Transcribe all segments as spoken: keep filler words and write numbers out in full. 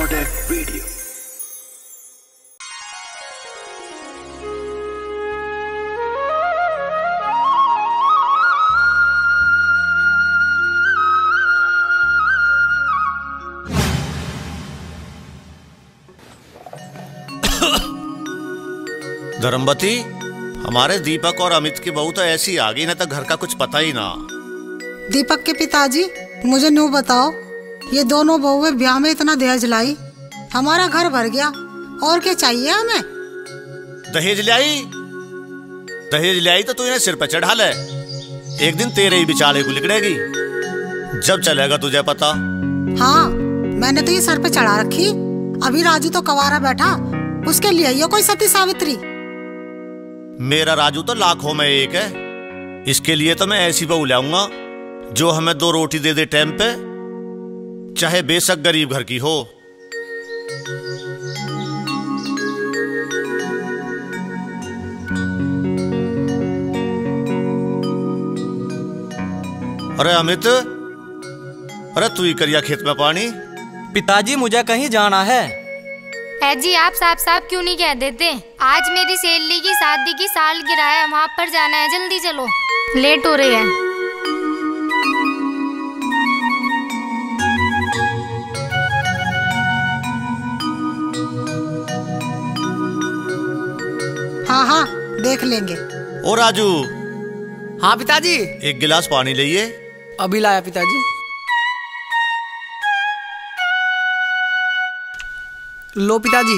Radio. Dharmavati, हमारे दीपक और अमित की बहू तो ऐसी आ गई ना, तो घर का कुछ पता ही ना। दीपक के पिताजी, मुझे न्यू बताओ, ये दोनों बहुएं ब्याह में इतना दहेज लाई, हमारा घर भर गया, और क्या चाहिए हमें? दहेज लाई? दहेज लाई तो तू इन्हें सिर पे चढ़ा ले, एक दिन तेरे ही बिचाले को लिकड़ेगी, जब चलेगा तुझे पता। हाँ, मैंने तो ये सर पे चढ़ा रखी। अभी राजू तो कवारा बैठा, उसके लिए ये कोई सती सावित्री। मेरा राजू तो लाखों में एक है, इसके लिए तो मैं ऐसी बहू लाऊंगा जो हमें दो रोटी दे दे टाइम पे, चाहे बेशक गरीब घर की हो। अरे अमित, अरे तू ही करिया खेत में पानी। पिताजी, मुझे कहीं जाना है। है जी, आप साफ साफ क्यों नहीं कह देते? आज मेरी सहेली की शादी की सालगिरह है, वहाँ पर जाना है, जल्दी चलो, लेट हो रही है। हाँ हाँ, देख लेंगे। ओ राजू। हाँ पिताजी। एक गिलास पानी लाइए। अभी लाया पिताजी। लो पिताजी।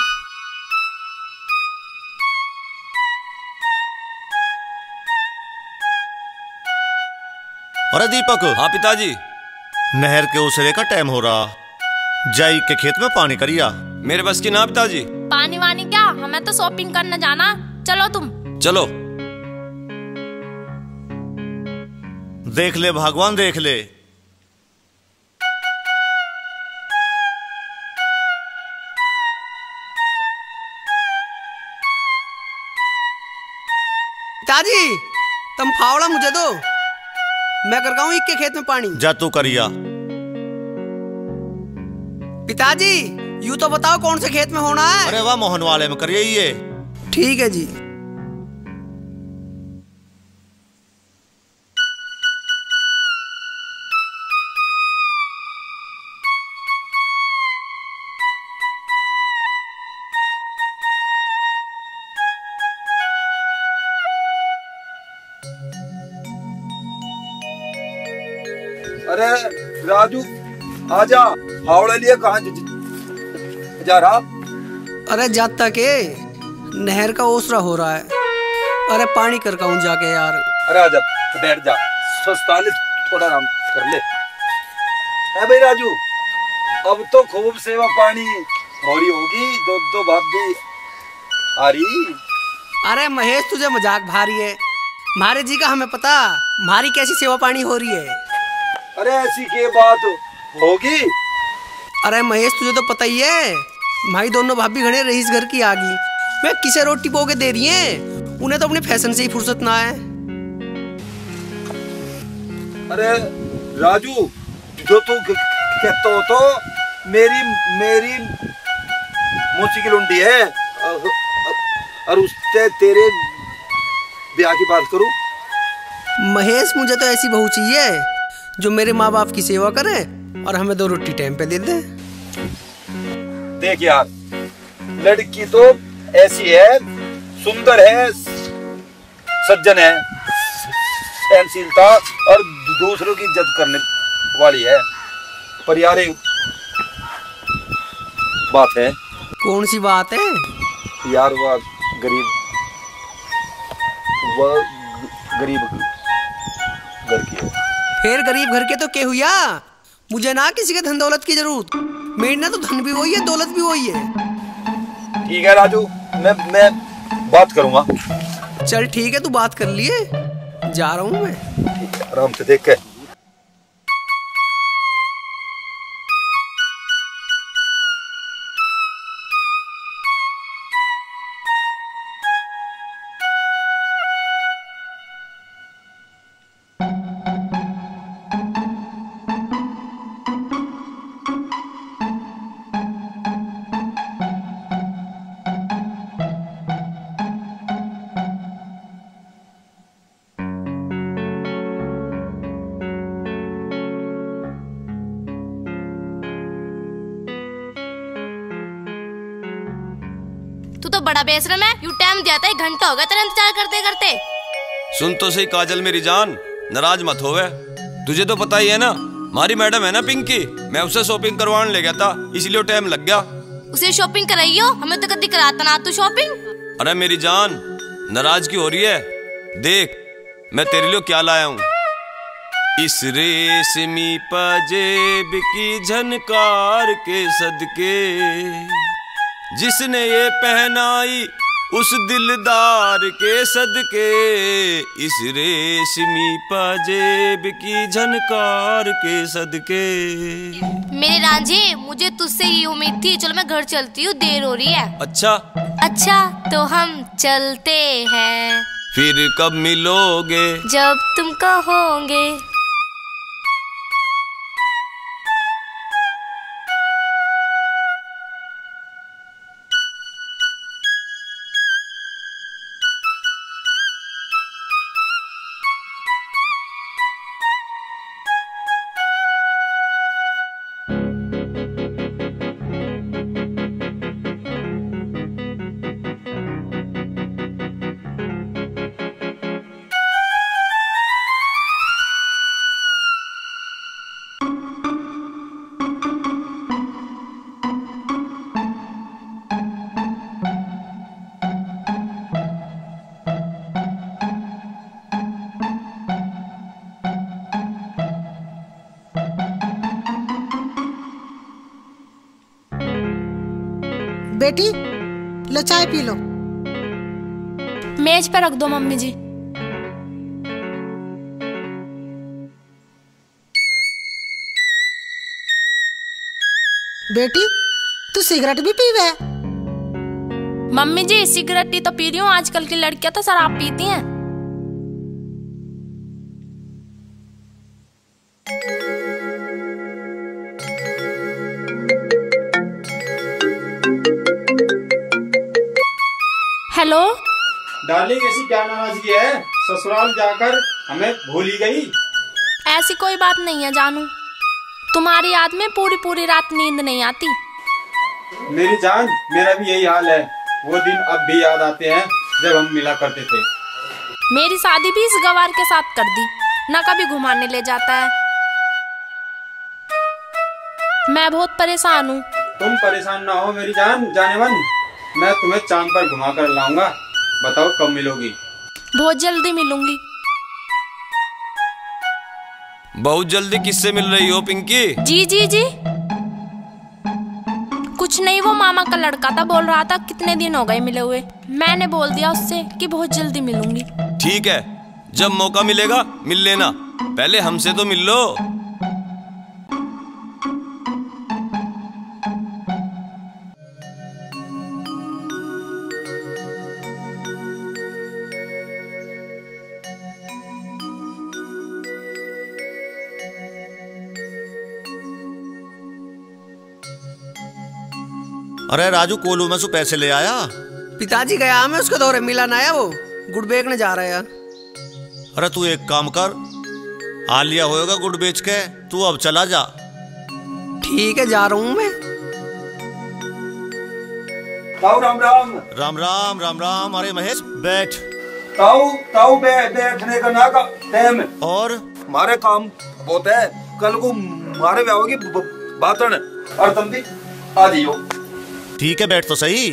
अरे दीपक। हाँ पिताजी। नहर के उसरे का टाइम हो रहा, जाई के खेत में पानी करिया। मेरे बस की ना पिताजी। पानी वानी क्या, हमें तो शॉपिंग करने जाना, चलो तुम। चलो। देख ले भगवान, देख ले। पिताजी, तुम फावड़ा मुझे दो, मैं कर हूँ इक्के खेत में पानी। जा तू करिया। पिताजी, यूँ तो बताओ कौन से खेत में होना है? अरे वाह, मोहन वाले में करिए ये। ठीक है जी। अरे राजू, आजा, फावड़ा लिए कहाँ जा रहा? अरे जाता के नहर का ओसरा हो रहा है, अरे पानी कर कहूँ जाके यार। अरे आजा, बैठ जा, सस्तालिस थोड़ा आराम कर ले। है भाई राजू, अब तो खूब सेवा पानी हो रही होगी, दो दो भाभी आ रही। अरे महेश, तुझे मजाक भारी है, मारे जी का हमें पता, मारी कैसी सेवा पानी हो रही है। अरे ऐसी के बात होगी? अरे महेश, तुझे तो पता ही है, भाई दोनों भाभी घने रईस घर की आ गई, वे किसे रोटी पोके दे रही हैं, उन्हें तो अपने फैशन से ही फुर्सत ना है। अरे राजू, जो तू कहता हो तो मेरी मेरी मौसी की लुंडी है, और उससे तेरे ब्याह की बात करूं? महेश, मुझे तो ऐसी बहू चाहिए जो मेरे माँ बाप की सेवा करे और हमें दो रोटी टाइम पे दे दे। देख यार, लड़की तो ऐसी है, सुंदर है, सज्जन है, सहनशीलता और दूसरों की इज्जत करने वाली है, पर यार एक बात है। कौन सी बात है? यार वह गरीब वह गरीब घर की है। फिर गरीब घर के तो क्या हुआ, मुझे ना किसी के धन दौलत की जरूरत, मेरे ना तो धन भी वही है, दौलत भी वही है। ठीक है राजू, मैं मैं बात करूंगा। चल ठीक है, तू बात कर लिए, जा रहा हूँ मैं। ठीक है, आराम से देख के। बड़ा बेशरम है। यू टाइम दिया था, एक घंटा हो गया तेरा इंतजार करते करते। सुन तो सही काजल मेरी जान, नाराज मत होवे। तुझे तो पता ही है ना, हमारी मैडम है ना पिंकी, मैं उससे शॉपिंग करवाने ले गया था, इसलिए टाइम लग गया। उसे शॉपिंग कराइयो, हमें तो कभी कराता ना तू शॉपिंग। अरे मेरी जान, नाराज क्यों हो रही है? देख मैं तेरे लिए क्या लाया हूँ। इस रेशमी पंजेब की झनकार के सदके, जिसने ये पहनाई उस दिलदार के सदके, इस रेशमी पंजेब की झनकार के सदके। मेरे रांझे, मुझे तुझसे ये उम्मीद थी। चलो मैं घर चलती हूँ, देर हो रही है। अच्छा अच्छा तो हम चलते हैं। फिर कब मिलोगे? जब तुम कहोगे। बेटी लो चाय पी लो। मेज पर रख दो मम्मी जी। बेटी तू सिगरेट भी पीवे? मम्मी जी सिगरेट ही तो पी रही हूँ, आजकल की लड़कियां तो शराब पीती हैं। हेलो डार्लिंग, ऐसी क्या नाराजगी है? ससुराल जाकर हमें भूल ही गई? ऐसी कोई बात नहीं है जानू, तुम्हारी याद में पूरी पूरी रात नींद नहीं आती। मेरी जान, मेरा भी यही हाल है। वो दिन अब भी याद आते हैं जब हम मिला करते थे। मेरी शादी भी इस गवार के साथ कर दी, न कभी घुमाने ले जाता है। मैं बहुत परेशान हूँ। तुम परेशान ना हो मेरी जान, जाने मन, मैं तुम्हें चांद पर घुमा कर लाऊंगा। बताओ कब मिलोगी? बहुत जल्दी मिलूंगी। बहुत जल्दी किससे मिल रही हो पिंकी? जी जी जी कुछ नहीं, वो मामा का लड़का था, बोल रहा था कितने दिन हो गए मिले हुए। मैंने बोल दिया उससे कि बहुत जल्दी मिलूंगी। ठीक है, जब मौका मिलेगा मिल लेना, पहले हमसे तो मिल लो। अरे राजू, कोलू में से पैसे ले आया? पिताजी गया मैं उसके दौरे, मिला ना आया, वो गुड़ बेचने जा रहा है। अरे तू एक काम कर, आ लिया होगा गुड़ बेच के, तू अब चला जा। ठीक है, जा रहा हूँ मैं। ताऊ राम राम। राम राम राम राम। अरे महेश बैठ। ताऊ ताऊ बैठ, बैठने का ना का टाइम। और हमारे काम बहुत है, कल को मारे ब्याह की बातन और तुम भी आ जियो। ठीक है, बैठ तो सही।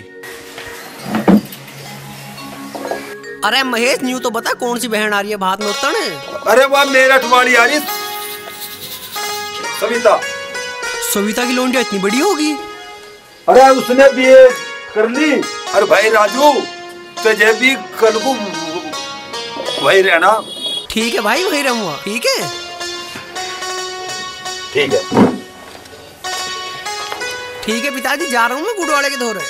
अरे महेश, न्यू तो बता कौन सी बहन आ रही है भात में उतरने? अरे वाह, मेरठ वाली आ रही सविता। सविता की लोंडिया इतनी बड़ी होगी? अरे उसने भी कर ली। अरे भाई राजू, तुझे भी कल को वही रहना। ठीक है भाई, वही रहूंगा। ठीक है ठीक है ठीक है पिताजी, जा रहा हूँ मैं गुड़ वाले के धोरे।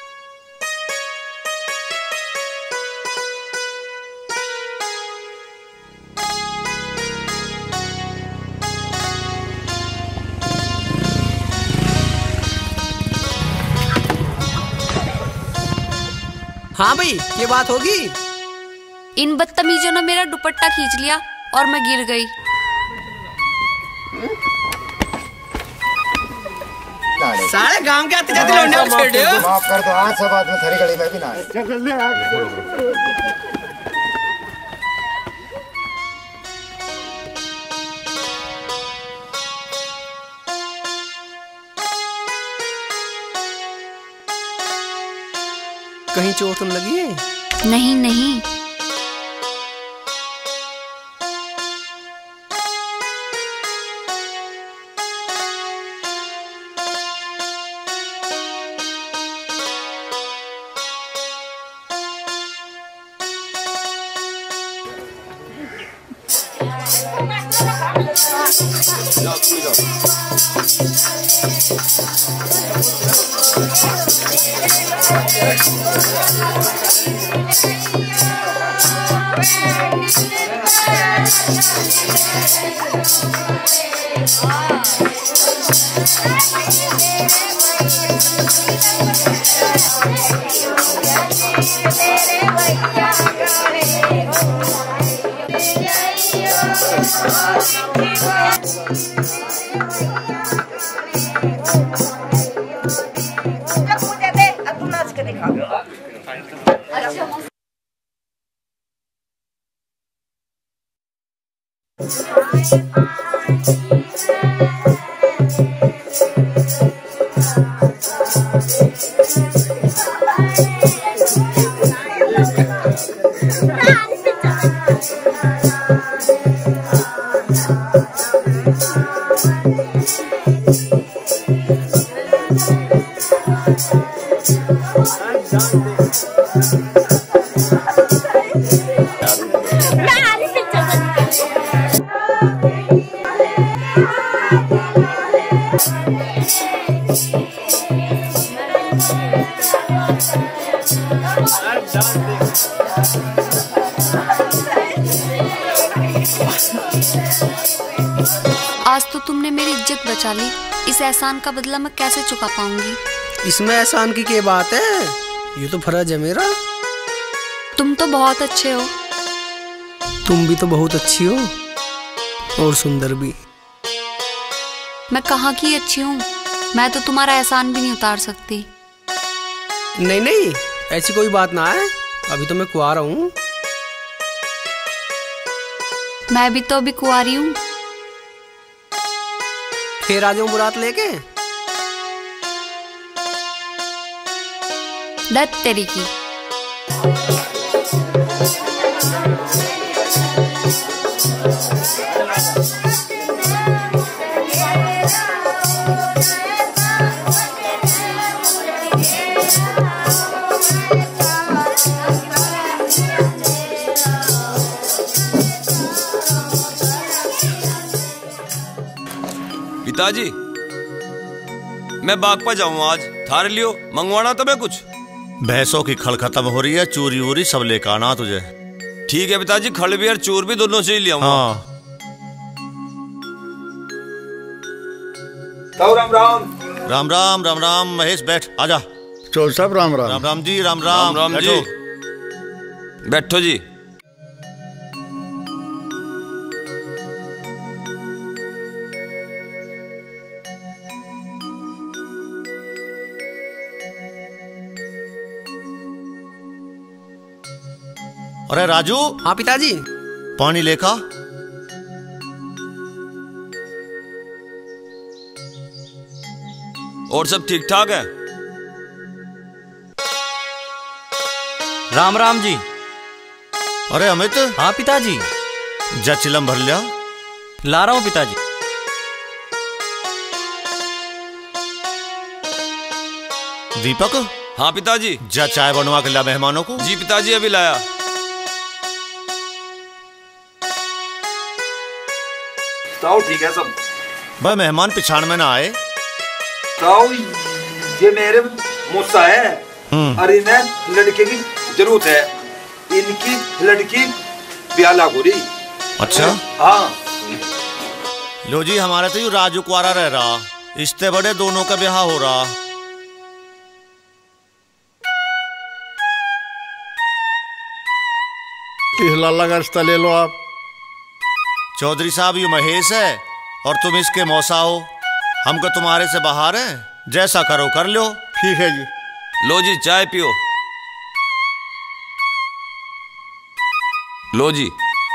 हाँ भाई, ये बात होगी। इन बदतमीजों ने मेरा दुपट्टा खींच लिया और मैं गिर गई। नाड़े। सारे गांव के आते जाते लौंडे को छेड़ दो। माफ कर दो, आज सब आदमी थारी गली में भी ना आए। कहीं चोट तो लगी है? नहीं नहीं। आज तो तुमने मेरी इज्जत बचा ली, इस एहसान का बदला मैं कैसे चुका पाऊंगी? इसमें एहसान की क्या बात है, ये तो फर्ज है मेरा। तुम तो बहुत अच्छे हो। तुम भी तो बहुत अच्छी हो और सुंदर भी। मैं कहाँ की अच्छी हूँ, मैं तो तुम्हारा एहसान भी नहीं उतार सकती। नहीं नहीं, ऐसी कोई बात ना है, अभी तो मैं कुंवारा हूँ। मैं भी तो अभी कुंवारी हूँ। फिर आ जाऊं बुरात लेके। दत्त तेरी की। पिताजी, मैं बाग पर जाऊँ आज, थारे लियो मंगवाना तो मैं कुछ। भैंसों की खल खत्म हो रही है, चूरी वूरी सब लेकर आना तुझे। ठीक है पिताजी, खल भी और चूर भी दोनों से ही लिया। हाँ। राम राम राम राम राम राम। महेश बैठ, आजा। चोर साहब राम राम। राम राम जी, राम राम। राम राम जी, बैठो जी। अरे राजू। हाँ पिताजी। पानी लेका। और सब ठीक ठाक है? राम राम जी। अरे अमित। हाँ पिताजी। जा चिलम भर लिया। ला रहा हूँ पिताजी। दीपक। हाँ पिताजी। जा चाय बनवा के ला मेहमानों को। जी पिताजी, अभी लाया। ताऊ ठीक है सब? भाई मेहमान पिछाड़ में ना आए। ताऊ ये मेरे मुस्सा है और इन्हें लड़के की जरूरत है, इनकी लड़की ब्याह लागू रही। अच्छा। हाँ। लो जी, हमारा तो यू राजू कुआरा रह रहा, इससे बड़े दोनों का ब्याह हो रहा। किस लाला का रिश्ता ले लो आप। चौधरी साहब, ये महेश है और तुम इसके मौसा हो। हमको तुम्हारे से बाहर है, जैसा करो कर लो। ठीक है जी। लो जी चाय पियो। लो जी।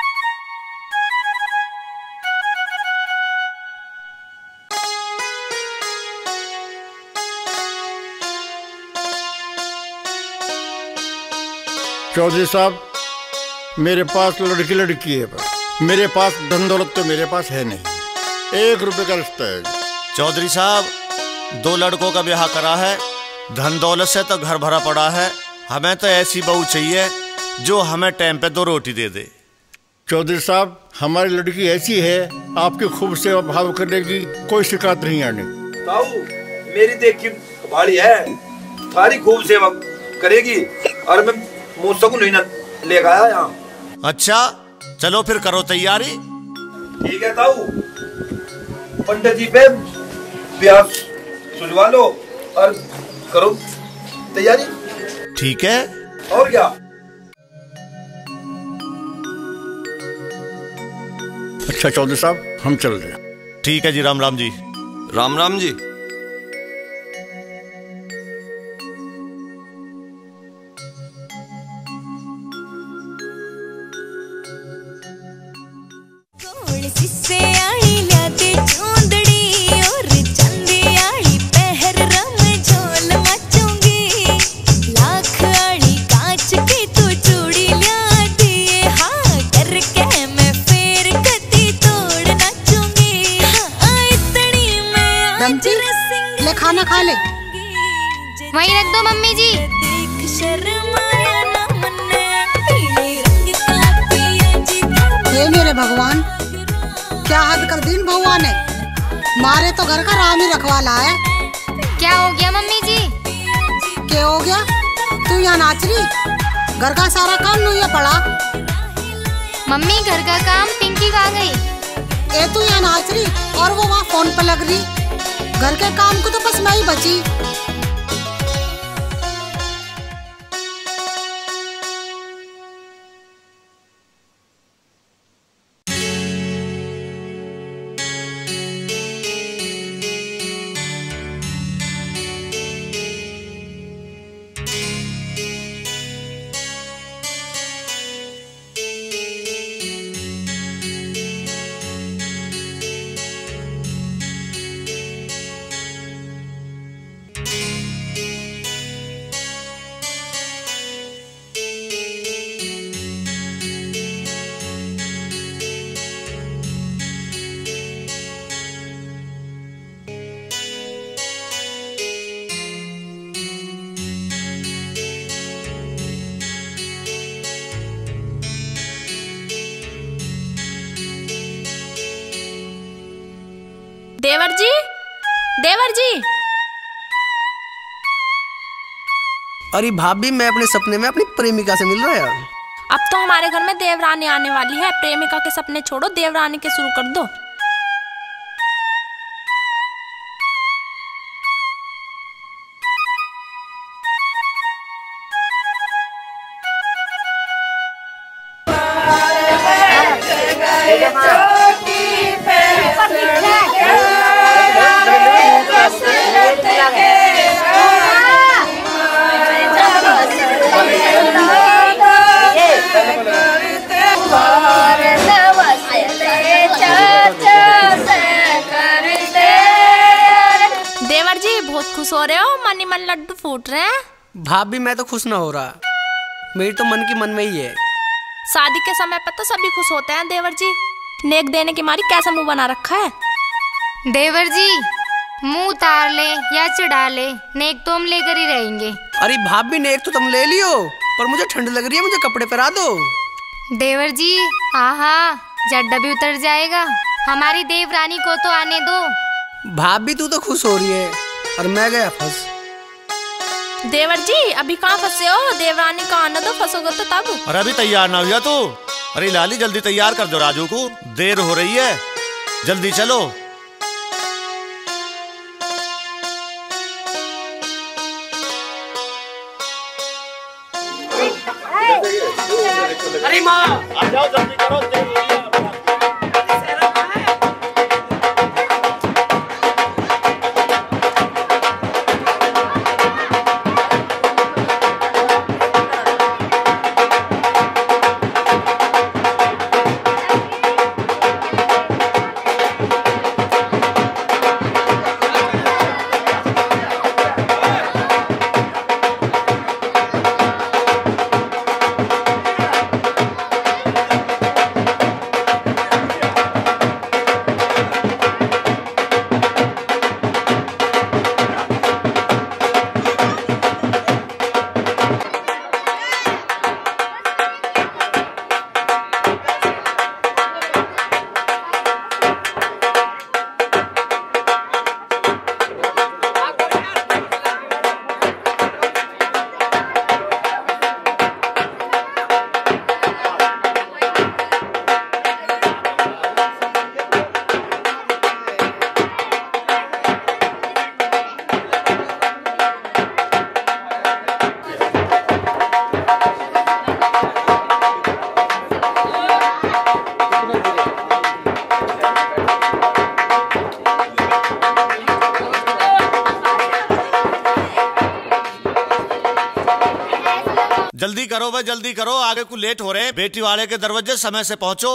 चौधरी साहब, मेरे पास लड़की लड़की है, पर मेरे पास धन दौलत तो मेरे पास है नहीं। एक रुपए का रिश्ता है। चौधरी साहब, दो लड़कों का ब्याह करा है, धन दौलत से तो घर भरा पड़ा है। हमें तो ऐसी बहू चाहिए जो हमें टाइम पे दो रोटी दे दे। चौधरी साहब, हमारी लड़की ऐसी है, आपकी खूब सेवा भाव करने की कोई शिकायत नहीं आनी। ताऊ, मेरी देख की भाड़ी है, सारी खूब सेवा करेगी और मैं मुझसे को नहीं ना ले गया यहाँ। अच्छा चलो फिर करो तैयारी। ठीक है ताऊ, पंडित जी पे ब्याह सुलवा लो और करो तैयारी। ठीक है। और क्या। अच्छा चौधरी साहब, हम चल रहे हैं। ठीक है जी। राम राम जी। राम राम जी। ले खाना खा ले। वहीं रख दो मम्मी जी। हे मेरे भगवान, क्या हद कर दी बउआ ने। मारे तो घर का राम ही रखवाला है। क्या हो गया मम्मी जी? क्या हो गया? तू यहाँ नाच रही? घर का सारा काम नहीं पड़ा। मम्मी घर का काम पिंकी खा गई। ए तू यहाँ नाच रही और वो वहाँ फोन पर लग रही। घर के काम को तो बस मैं ही बची। देवर जी, देवर जी। अरे भाभी, मैं अपने सपने में अपनी प्रेमिका से मिल रहा है। अब तो हमारे घर में देवरानी आने वाली है। प्रेमिका के सपने छोड़ो, देवरानी के शुरू कर दो। देवर जी बहुत खुश हो रहे हो, मन ही मन लड्डू फूट रहे हैं। भाभी मैं तो खुश ना हो रहा, मेरी तो मन की मन में ही है। शादी के समय पर तो सभी खुश होते हैं देवर जी। नेक देने की मारी कैसा मुंह बना रखा है। देवर जी मुंह उतार ले या चढ़ा ले, नेक तो हम लेकर ही रहेंगे। अरे भाभी, नेक तो तुम ले लियो, पर मुझे ठंड लग रही है, मुझे कपड़े पहना दो। देवर जी आहा, जड्डा भी उतर जाएगा। हमारी देवरानी को तो आने दो। भाभी तू तो खुश हो रही है और मैं गया फंस। देवर जी अभी कहाँ फंसे हो? देवरानी का आना दो, फंसोगे तो तब। अरे अभी तैयार ना हुआ तू? अरे लाली जल्दी तैयार कर दो राजू को, देर हो रही है, जल्दी चलो। अरे माँ, आ जाओ जल्दी करो, देर हो रही है। चलो भाई जल्दी करो, आगे को लेट हो रहे हैं। बेटी वाले के दरवाजे समय से पहुंचो।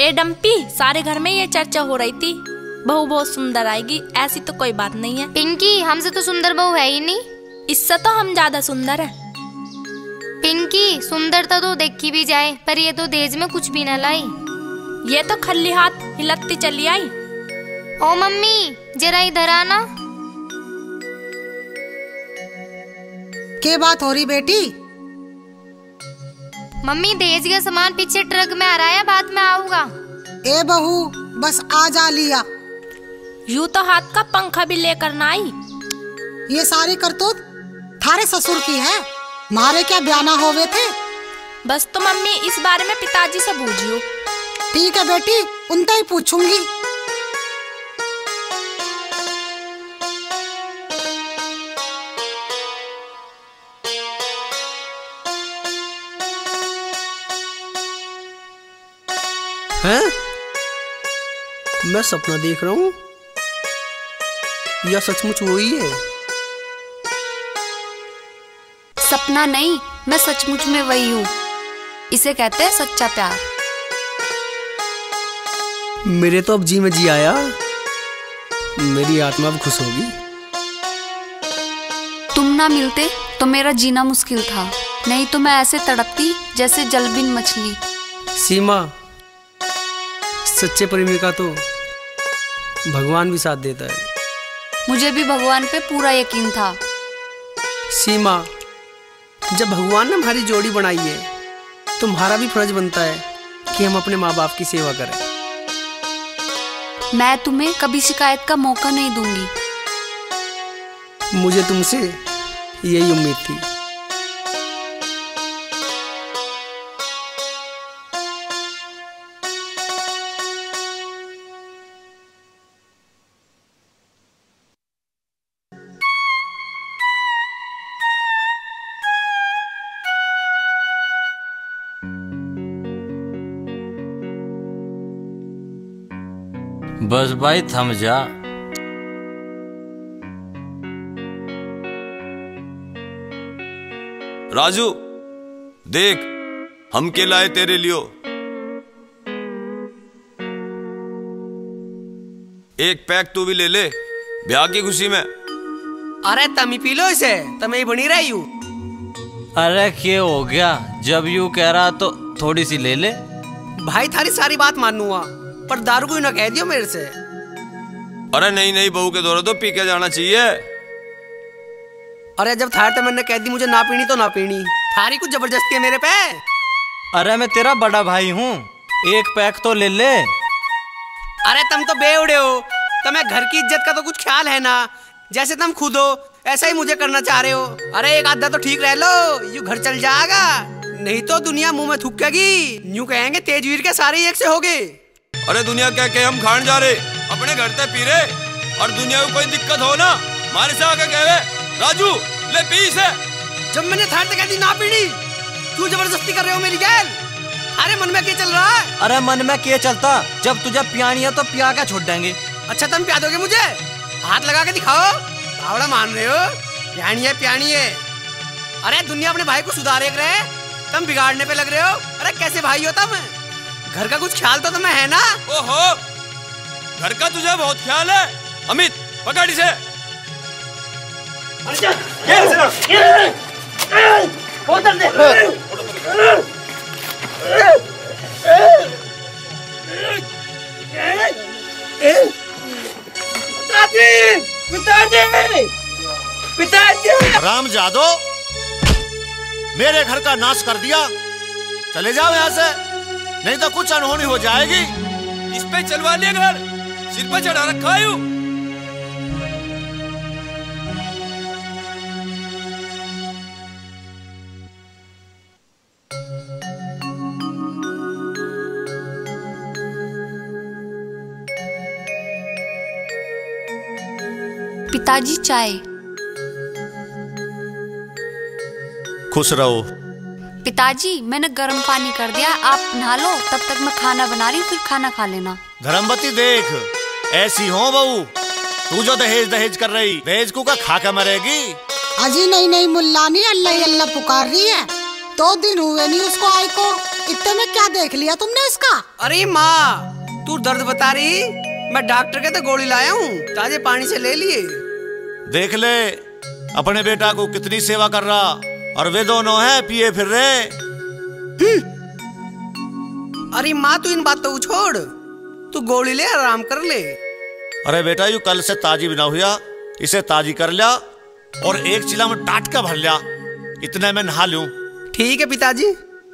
ए डम्पी, सारे घर में ये चर्चा हो रही थी, बहू बहुत सुंदर आएगी। ऐसी तो कोई बात नहीं है। पिंकी, हमसे तो सुंदर बहू है ही नहीं। इससे तो हम ज्यादा सुंदर है। पिंकी, सुंदरता तो देखी भी जाए, पर ये तो दहेज में कुछ भी न लाई। ये तो खल्ली हाथ हिलती चली आई। ओ मम्मी, जरा इधर आना। क्या बात हो रही बेटी? मम्मी, दहेज का सामान पीछे ट्रक में आ रहा है, बाद में आऊंगा। ए बहू, बस आ जा लिया। यूं तो हाथ का पंखा भी लेकर ना आई। ये सारी करतूत थारे ससुर की है, मारे क्या बयाना होवे थे। बस तो मम्मी इस बारे में पिताजी से पूछियो। ठीक है बेटी, उनसे ही पूछूंगी। हैं? मैं सपना देख रहा हूँ या सचमुच वही है? सपना नहीं, मैं सचमुच में वही हूँ। इसे कहते हैं सच्चा प्यार। मेरे तो अब जी में जी आया। मेरी आत्मा अब खुश होगी। तुम ना मिलते तो मेरा जीना मुश्किल था, नहीं तो मैं ऐसे तड़पती जैसे जलबिन मछली। सीमा, सच्चे प्रेमी का तो भगवान भी साथ देता है। मुझे भी भगवान पे पूरा यकीन था। सीमा, जब भगवान ने हमारी जोड़ी बनाई है, तुम्हारा भी फर्ज बनता है कि हम अपने माँ बाप की सेवा करें। मैं तुम्हें कभी शिकायत का मौका नहीं दूंगी। मुझे तुमसे यही उम्मीद थी। बस भाई थम जा। राजू, देख हम के लाए तेरे लियो। एक पैक तू भी ले ले, ब्याह की खुशी में। अरे तमी पी लो इसे, तमें बनी रही हूँ। अरे क्या हो गया, जब यूं कह रहा तो थोड़ी सी ले ले। भाई थारी सारी बात मानूंगा, पर दारू को ना कह दियो मेरे से। अरे नहीं नहीं, बहू के दौरे तो पी के जाना चाहिए। अरे जब थार मैंने कह दी मुझे ना पीनी तो ना पीनी, थारी कुछ जबरदस्ती है मेरे पे। अरे मैं तेरा बड़ा भाई हूँ, एक पैक तो ले ले। अरे तुम तो बेवड़े हो, तुम्हें घर की इज्जत का तो कुछ ख्याल है ना। जैसे तुम खुद हो ऐसा ही मुझे करना चाह रहे हो। अरे एक आधा तो ठीक रह लो, यूं घर चल जाएगा, नहीं तो दुनिया मुंह में थूकेगी। यूं कहेंगे तेजवीर के सारे एक से हो गए। अरे दुनिया कह के हम खान जा रहे, अपने घर से पी रहे, और दुनिया को कोई दिक्कत हो ना मारे से आके कहे राजू ले पी इसे। जब मैंने थार कह दी ना पीनी, तू जबरदस्ती कर रहे हो मेरी गैल। अरे मन में क्या चल रहा है? अरे मन में क्या चलता, जब तुझे पियानी है तो पिया के छोड़ देंगे। अच्छा तुम पिया दोगे मुझे? हाथ लगा के दिखाओ। भावड़ा मान रहे हो? प्यानी है प्यानी है। अरे दुनिया अपने भाई को सुधारे रहे, तुम बिगाड़ने पे लग रहे हो। अरे कैसे भाई हो तुम? घर का कुछ ख्याल तो तुम्हें है ना? ओहो, घर का तुझे बहुत ख्याल है। अमित पकड़ इसे। राम जादो, मेरे घर का नाश कर दिया। चले जाओ यहाँ से, नहीं तो कुछ अनहोनी हो जाएगी। इस पे चलवा लिया घर, सिर पे चढ़ा रखा है। पिताजी चाय। खुश रहो। पिताजी मैंने गर्म पानी कर दिया, आप नहा लो, तब तक मैं खाना बना रही हूँ, फिर खाना खा लेना। धर्मवती देख, ऐसी हो बहू, तू जो दहेज दहेज कर रही, दहेज को का खा के मरेगी। अजी नहीं नहीं मुल्लानी, अल्लाह अल्लाह पुकार रही है। दो दिन हुए नहीं उसको आई को, इतने में क्या देख लिया तुमने इसका? अरे माँ, तू दर्द बता रही, मैं डॉक्टर के तो गोली लाया हूँ, ताजे पानी से ले लिए। देख ले अपने बेटा को कितनी सेवा कर रहा, और वे दोनों हैं पिए फिर रहे। अरे माँ, तू इन बातों को छोड़, तू गोली ले, आराम कर ले। अरे बेटा, यू कल से ताजी बना हुआ, इसे ताजी कर लिया और एक चिला में टाट का भर लिया, इतने में नहा लूं। ठीक है पिताजी।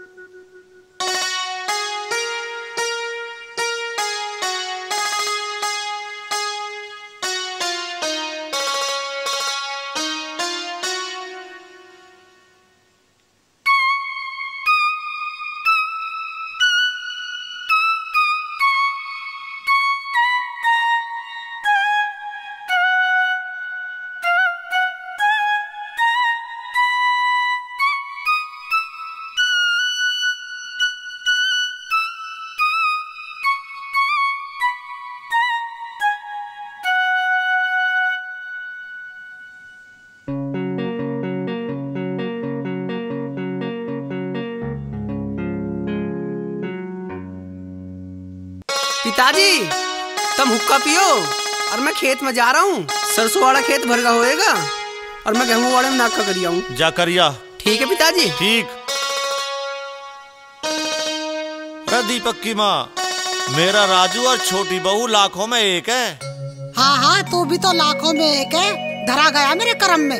पिताजी, तुम हुक्का पियो और मैं खेत में जा रहा हूँ। सरसों वाला खेत भर का होएगा और मैं गेहूं वाले में नाका करिया हूँ। जा करिया। ठीक है पिताजी। ठीक। अरे दीपक की माँ, मेरा राजू और छोटी बहू लाखों में एक है। हाँ हाँ, तू भी तो लाखों में एक है, धरा गया मेरे कर्म में।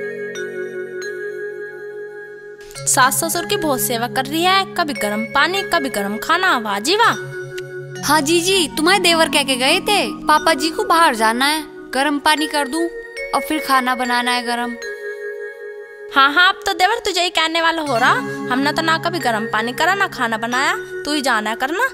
सास ससुर की बहुत सेवा कर रही है, कभी गर्म पानी कभी गर्म खाना। वाह जी वाह। हाँ जीजी, तुम्हारे देवर कह के गए थे पापा जी को बाहर जाना है, गर्म पानी कर दूं और फिर खाना बनाना है गरम। हाँ हाँ, अब तो देवर तुझे ही कहने वाला हो रहा, हमने तो ना कभी गर्म पानी करा ना खाना बनाया, तू ही जाना करना।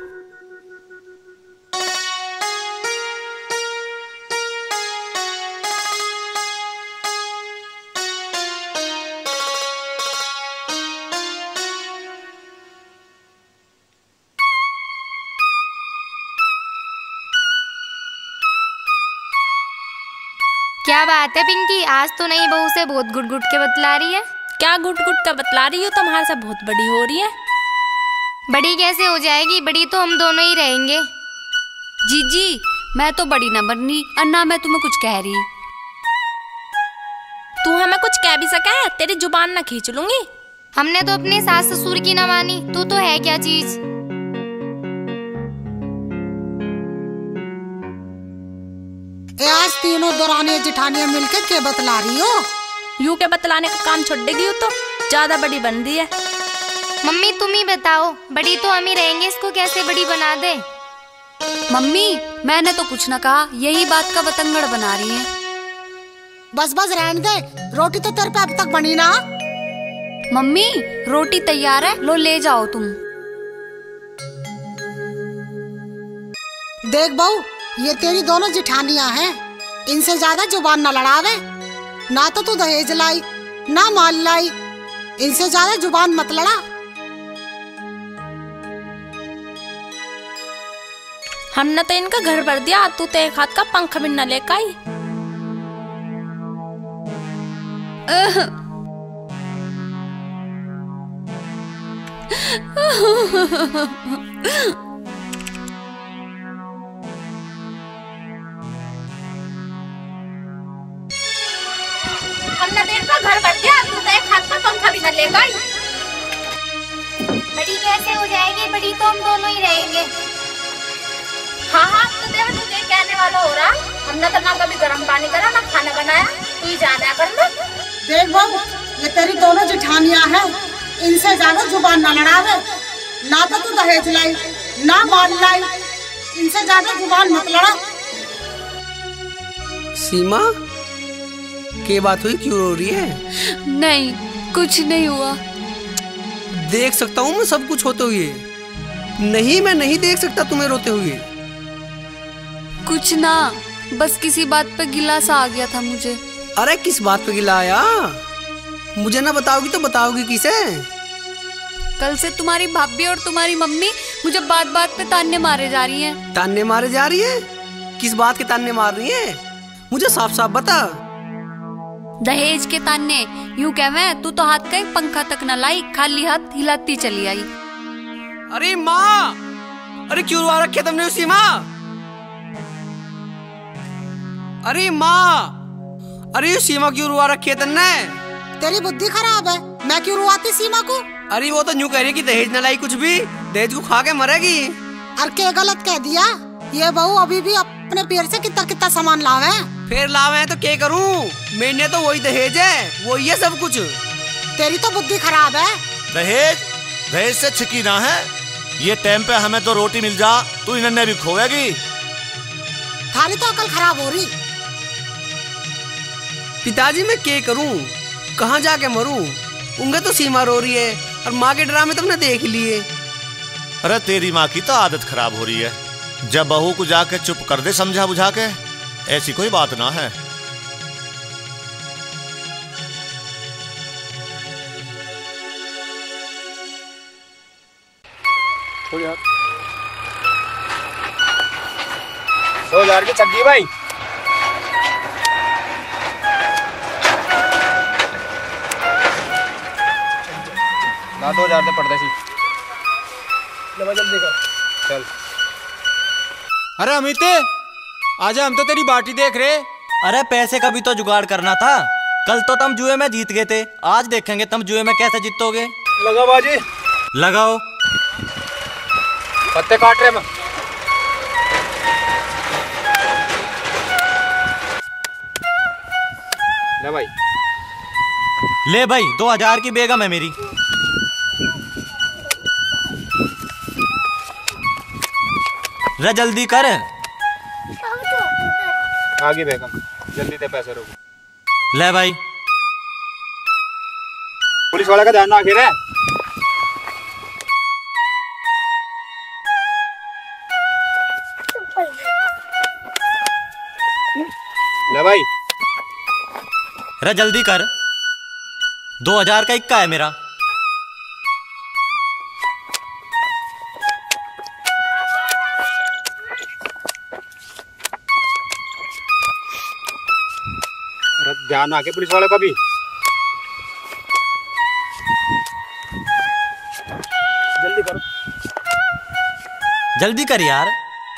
क्या बात है पिंकी, आज तो नई बहू से बहुत गुट गुट के बतला रही है। क्या गुट गुट का बतला रही हो, तुम्हारे से बहुत बड़ी हो रही है। बड़ी कैसे हो जाएगी, बड़ी तो हम दोनों ही रहेंगे। जीजी, मैं तो बड़ी न बननी और ना मैं तुम्हें कुछ कह रही। तू हमें कुछ कह भी सके, तेरी जुबान न खींच लूंगी। हमने तो अपने सास ससुर की न मानी, तू तो है क्या चीज। ए, आज तीनों दौरानियां जिठानियां मिलके के बतला रही हो? यू के बतलाने का काम छोड़ देगी, तो ज्यादा बड़ी बन रही है। मम्मी तुम ही बताओ, बड़ी तो हम ही रहेंगे, इसको कैसे बड़ी बना दे। मम्मी, मैंने तो कुछ न कहा, यही बात का बतंगड़ बना रही है। बस बस रहने दे, रोटी तो तेरे पे अब तक बनी ना। मम्मी, रोटी तैयार है, लो ले जाओ तुम। देख बहू, ये तेरी दोनों जिठानियां हैं, इनसे ज्यादा जुबान न लड़ावे। ना तो तू दहेज लाई ना माल लाई, इनसे ज्यादा जुबान मत लड़ा। हमने तो इनका घर भर दिया, तू तो एक हाथ का पंख भी न लेकर आई। हमने तो इनका घर भर दिया, तू तो एक हाथ का पंखा भी न लेकर आई। बड़ी कैसे हो जाएगी, बड़ी तो हम दोनों ही रहेंगे। हाँ हाँ, तो देवर तुझे कहने वाला हो रहा, हमने तो ना कभी गर्म पानी करा ना खाना बनाया, तू ही जाना करना। देख बहू, ये तेरी दोनों जिठानियां हैं, इनसे ज्यादा जुबान न लड़ावे। ना तो तू दहेज लाई ना माल लाई, इनसे ज्यादा जुबान मत लड़ा। सीमा, क्या बात हुई, क्यों रो रही है? नहीं, कुछ नहीं हुआ। देख सकता हूँ मैं सब कुछ होते हुए, नहीं मैं नहीं देख सकता तुम्हें रोते हुए। कुछ ना, बस किसी बात पे गिला सा आ गया था मुझे। अरे किस बात पे गिला आया, मुझे ना बताओगी तो बताओगी किसे? कल से तुम्हारी भाभी और तुम्हारी मम्मी मुझे बात बात पे ताने मारे जा रही हैं। ताने मारे जा रही है? किस बात के ताने मार रही है, मुझे साफ साफ बता। दहेज के ताने। यूं कहवे, तू तो हाथ का एक पंखा तक न लाई, खाली हाथ हिलाती चली आई। अरे माँ, अरे क्यों रुआ रखे तुमने उसी माँ? अरे माँ, अरे ये सीमा क्यों रुआ रखी है तुमने? तेरी बुद्धि खराब है, मैं क्यों रुआती सीमा को? अरे वो तो यूं कह रही कि दहेज न लाई कुछ भी, दहेज को खा के मरेगी। अरे क्या गलत कह दिया? ये बहू अभी भी अपने पैर से कितना कितना सामान लावे। फिर लावे तो क्या करूं? मैंने तो वही दहेज है, वही है सब कुछ। तेरी तो बुद्धि खराब है। दहेज दहेज से छिकी ना है, ये टाइम पे हमें तो रोटी मिल जा, तू इन्हें भी खोएगी। थारी तो अकल खराब हो रही। पिताजी मैं क्या करूं, कहाँ जाके मरूं? उंगे तो सीमा रो रही है और माँ के ड्रामे तुमने देख लिए। अरे तेरी माँ की तो आदत खराब हो रही है, जब बहू को जाके चुप कर दे समझा बुझा के, ऐसी कोई बात ना है। दो हजार की चक्की भाई। ना दो हजार से पड़ता सी। जल्दी कर चल। अरे अमित, आजा, हम तो तेरी बाटी देख रहे। अरे पैसे का भी तो जुगाड़ करना था। कल तो तुम जुए में जीत गए थे, आज देखेंगे तुम जुए में कैसे जीतोगे। लगा बाजी। लगाओ। पत्ते काट रहे मैं। ले भाई। ले भाई, दो हजार की बेगम है मेरी। रे जल्दी कर। आगे बेगम, जल्दी दे पैसे। रोक। ले भाई। पुलिस वाले का ध्यान ना आखिर है। ले भाई। रे जल्दी कर, दो हजार का इक्का है मेरा। ध्यान आके पुलिस वाले का भी। जल्दी करो। जल्दी कर यार।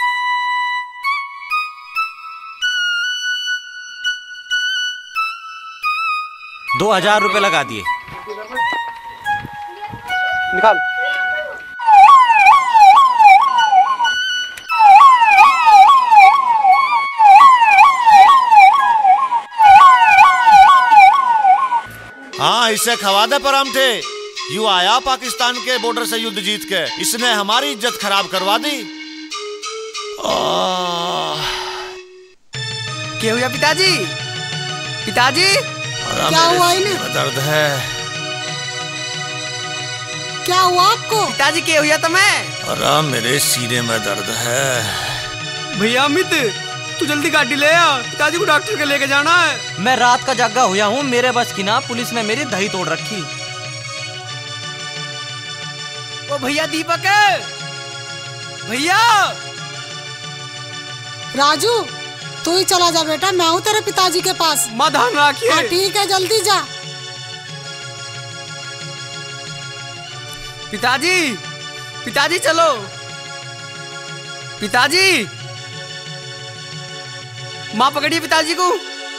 दो हजार रुपए लगा दिए। निकाल। हाँ, इससे खवा दे परामठे। यू आया पाकिस्तान के बॉर्डर से युद्ध जीत के, इसने हमारी इज्जत खराब करवा दी। क्या हुआ पिताजी? पिताजी क्या हुआ इन्हें? दर्द है। क्या हुआ आपको? पिताजी क्या हुआ तुम्हें? अरे मेरे सीने में दर्द है। भैया अमित, तू जल्दी गाड़ी ले आ, पिताजी को डॉक्टर के लेके जाना है। मैं रात का जागा हुआ हूँ, मेरे बस की ना, पुलिस ने मेरी दही तोड़ रखी। ओ भैया दीपक, भैया। राजू, तू ही चला जा बेटा, मैं हूँ तेरे पिताजी के पास। माँ ध्यान रखिए। हाँ ठीक है, जल्दी जा। पिताजी, पिताजी चलो। पिताजी, माँ पकड़िए पिताजी को।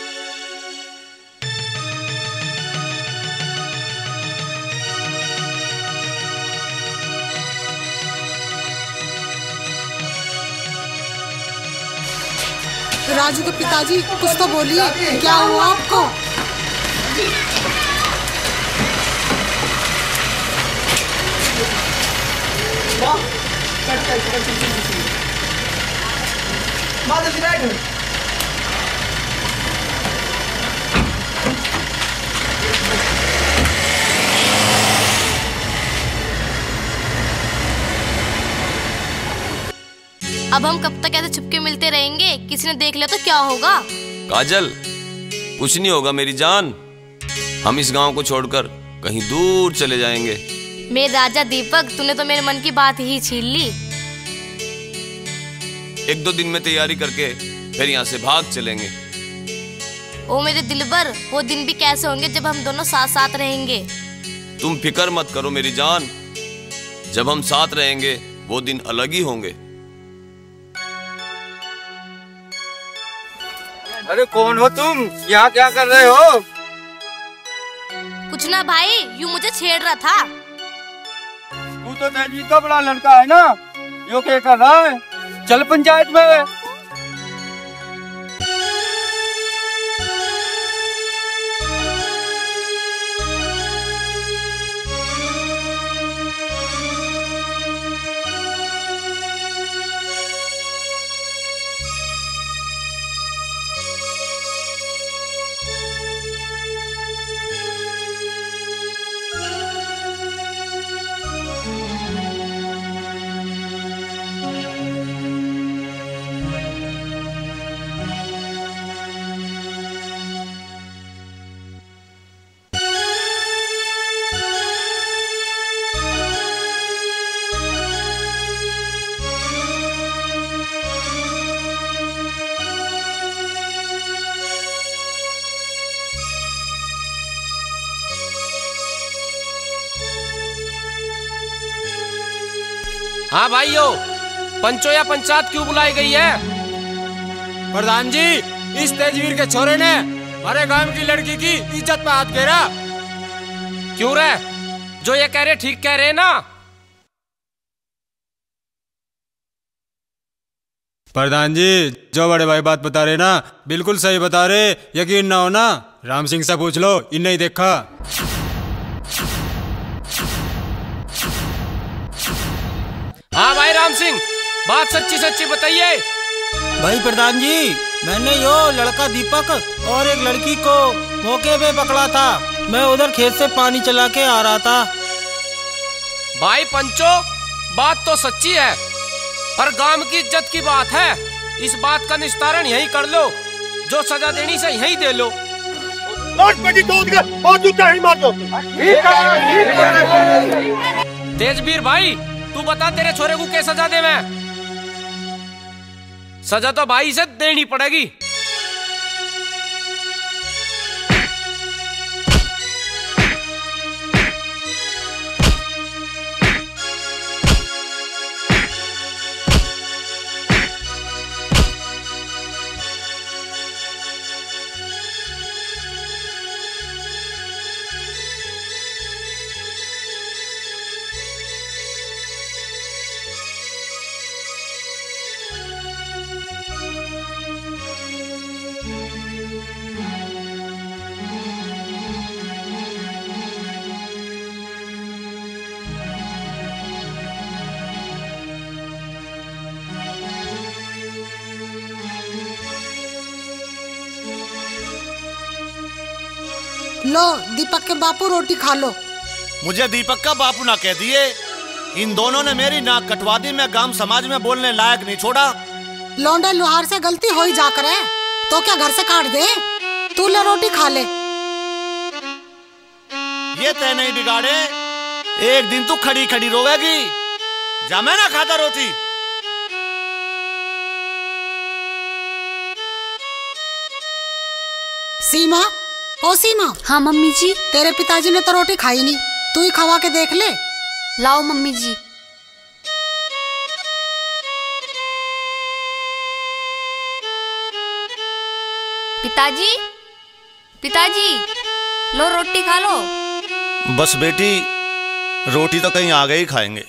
राजू के पिताजी, कुछ तो बोलिए, क्या हुआ आपको? माँ जल्दी बैठ। अब हम कब तक ऐसे छुपके मिलते रहेंगे? किसी ने देख लिया तो क्या होगा? काजल, कुछ नहीं होगा मेरी जान। हम इस गांव को छोड़कर कहीं दूर चले जाएंगे। मेरे राजा दीपक, तूने तो मेरे मन की बात ही छीन ली। एक दो दिन में तैयारी करके फिर यहाँ से भाग चलेंगे। ओ मेरे दिलबर, वो दिन भी कैसे होंगे जब हम दोनों साथ साथ रहेंगे। तुम फिक्र मत करो मेरी जान, जब हम साथ रहेंगे वो दिन अलग ही होंगे। अरे कौन हो तुम? यहाँ क्या कर रहे हो? कुछ ना भाई, यूं मुझे छेड़ रहा था। तू तो दिल्ली का बड़ा लड़का है ना, यो क्या कर रहा है? चल पंचायत में। हाँ भाइयों, पंचो या पंचायत क्यों बुलाई गई है? प्रधान जी, इस तेजवीर के छोरे ने हमारे गांव की लड़की की इज्जत पे हाथ फेरा। क्यों रे? जो ये कह रहे ठीक कह रहे ना? प्रधान जी, जो बड़े भाई बात बता रहे ना, बिल्कुल सही बता रहे। यकीन ना हो ना, राम सिंह से पूछ लो, इन्हें ही देखा। हाँ भाई राम सिंह, बात सच्ची सच्ची बताइए। भाई प्रधान जी, मैंने यो लड़का दीपक और एक लड़की को मौके पे पकड़ा था। मैं उधर खेत से पानी चला के आ रहा था। भाई पंचो, बात तो सच्ची है, पर गांव की इज्जत की बात है। इस बात का निस्तारण यहीं कर लो, जो सजा देनी से यहीं दे लो। तेजवीर भाई, तू बता तेरे छोरे को क्या सजा दे? मैं सजा तो भाई से देनी पड़ेगी। लो दीपक के बापू रोटी खा लो। मुझे दीपक का बापू ना कह दिए। इन दोनों ने मेरी नाक कटवा दी। मैं गांव समाज में बोलने लायक नहीं छोड़ा। लौंडा लुहार से गलती हो ही जाकर है, तो क्या घर से काट दे? तू ले रोटी खा ले। ये तय नहीं बिगाड़े, एक दिन तू खड़ी खड़ी रोवेगी। जा मैं ना खाता रोटी। सीमा, ओ सीमा। हाँ मम्मी जी। तेरे पिताजी ने तो रोटी खाई नहीं, तू ही खवा के देख ले। लाओ मम्मी जी। पिताजी, पिताजी, लो रोटी खा लो। बस बेटी, रोटी तो कहीं आगे ही खाएंगे।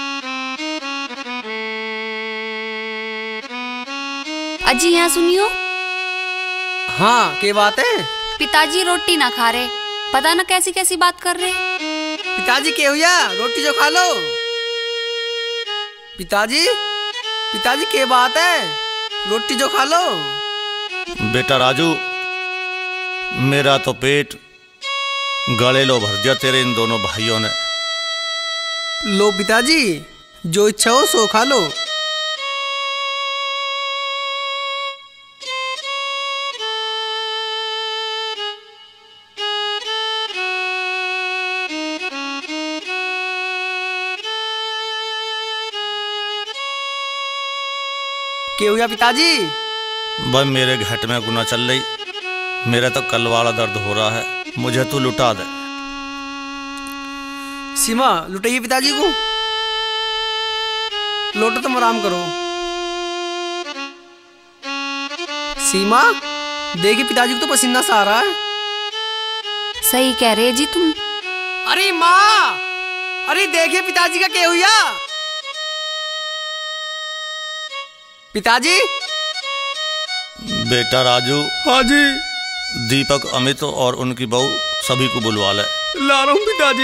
अजी यहाँ सुनियो। हाँ, क्या बात है? पिताजी रोटी ना खा रहे, पता ना कैसी कैसी बात कर रहे। पिताजी क्या हुआ? रोटी जो खा लो। पिताजी, पिताजी क्या बात है? रोटी जो खा लो। बेटा राजू, मेरा तो पेट गले लो भर दिया तेरे इन दोनों भाइयों ने। लो पिताजी, जो इच्छा हो सो खा लो। क्या हुआ पिताजी? बस मेरे घट में गुना चल रही। मेरा तो कल वाला दर्द हो रहा है, मुझे तू लुटा दे। सीमा, लुटाइए पिताजी को। लोटो तुम आराम करो। सीमा देखिए पिताजी को तो पसीना सा आ रहा है। सही कह रहे जी तुम। अरे माँ, अरे देखिए पिताजी का क्या हुआ। पिताजी। बेटा राजू। हाँ जी। दीपक, अमित और उनकी बहू सभी को बुलवा ले। ला रहा हूँ पिताजी।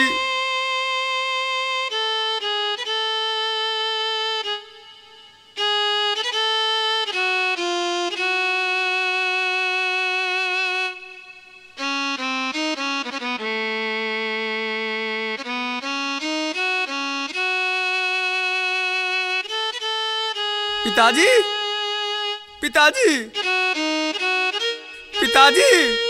पिताजी, पिताजी, पिताजी।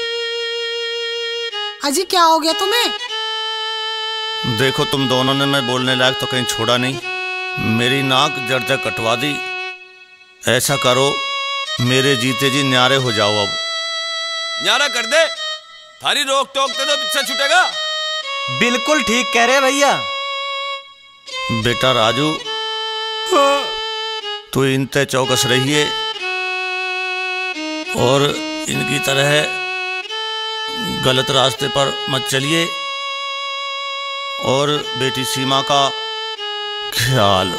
अजी क्या हो गया तुम्हें? देखो तुम दोनों ने मैं बोलने लायक तो कहीं छोड़ा नहीं, मेरी नाक जड़ तक कटवा दी। ऐसा करो मेरे जीते जी न्यारे हो जाओ। अब न्यारा कर दे, थारी रोक टोक तो पीछे छूटेगा। बिल्कुल ठीक कह रहे भैया। बेटा राजू, हाँ। तो इनते चौकस रहिए और इनकी तरह गलत रास्ते पर मत चलिए और बेटी सीमा का ख्याल।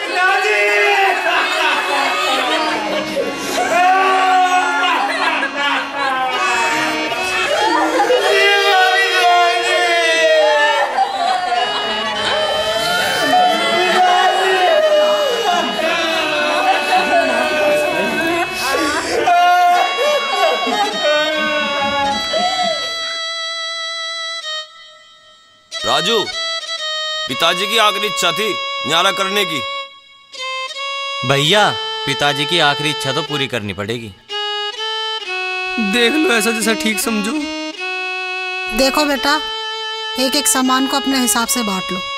राजू, पिताजी की आखिरी इच्छा थी न्यारा करने की। भैया पिताजी की आखिरी इच्छा तो पूरी करनी पड़ेगी। देख लो ऐसा जैसा ठीक समझो। देखो बेटा, एक एक सामान को अपने हिसाब से बांट लो।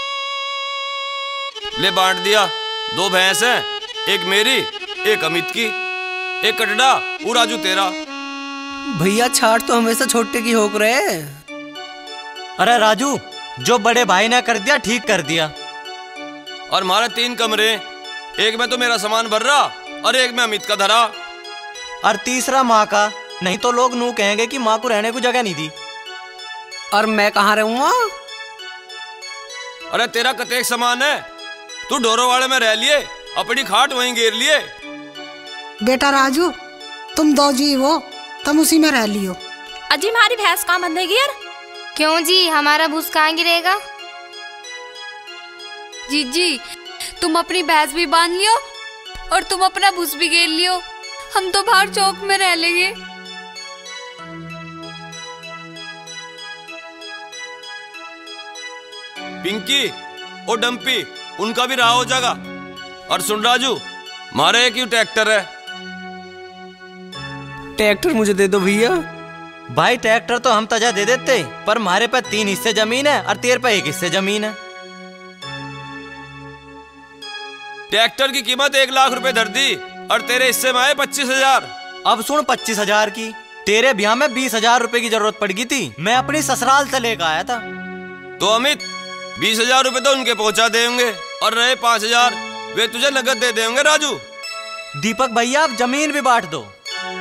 ले बांट दिया। दो भैंस हैं, एक मेरी, एक अमित की, एक कटड़ा, वो राजू तेरा। भैया छाट तो हमेशा छोटे की होक रहे। अरे राजू, जो बड़े भाई ने कर दिया ठीक कर दिया। और हमारे तीन कमरे, एक में तो मेरा सामान भर रहा और एक में अमित का धरा। और तीसरा माँ का, नहीं तो लोग नू कहेंगे कि माँ को रहने को जगह नहीं दी। और मैं कहाँ रहूंगा? अरे तेरा कतेक सामान है, तू डोरो वाले में रह लिए, अपनी खाट वहीं घेर लिए। बेटा राजू, तुम दो जीव हो, तुम उसी में रह लियो। अजी हमारी भैंस कहाँ बंधेगी यार? क्यों जी, हमारा भूस कहाँ गिरेगा? जीजी तुम अपनी भैंस भी बांध लियो और तुम अपना भूस भी घेर लियो, हम तो बाहर चौक में रह लेंगे। पिंकी और डंपी, उनका भी रहा हो जाएगा। और सुन राजू, मारे एक ही ट्रैक्टर है। ट्रैक्टर मुझे दे दो भैया। भाई ट्रैक्टर तो हम तजा दे देते, पर हमारे पे तीन हिस्से जमीन है और तेरे पे एक हिस्से जमीन है। ट्रैक्टर की कीमत एक लाख रुपए धर दी और तेरे हिस्से में आए पच्चीस हजार। अब सुन, पच्चीस हजार की तेरे ब्याह में बीस हजार रुपए की जरूरत पड़ गई थी, मैं अपनी ससुराल से लेकर आया था। तो अमित, बीस हजार रुपए तो उनके पहुंचा देंगे और रहे पांच हजार वे तुझे नगद दे देंगे। राजू। दीपक भैया, आप जमीन भी बांट दो।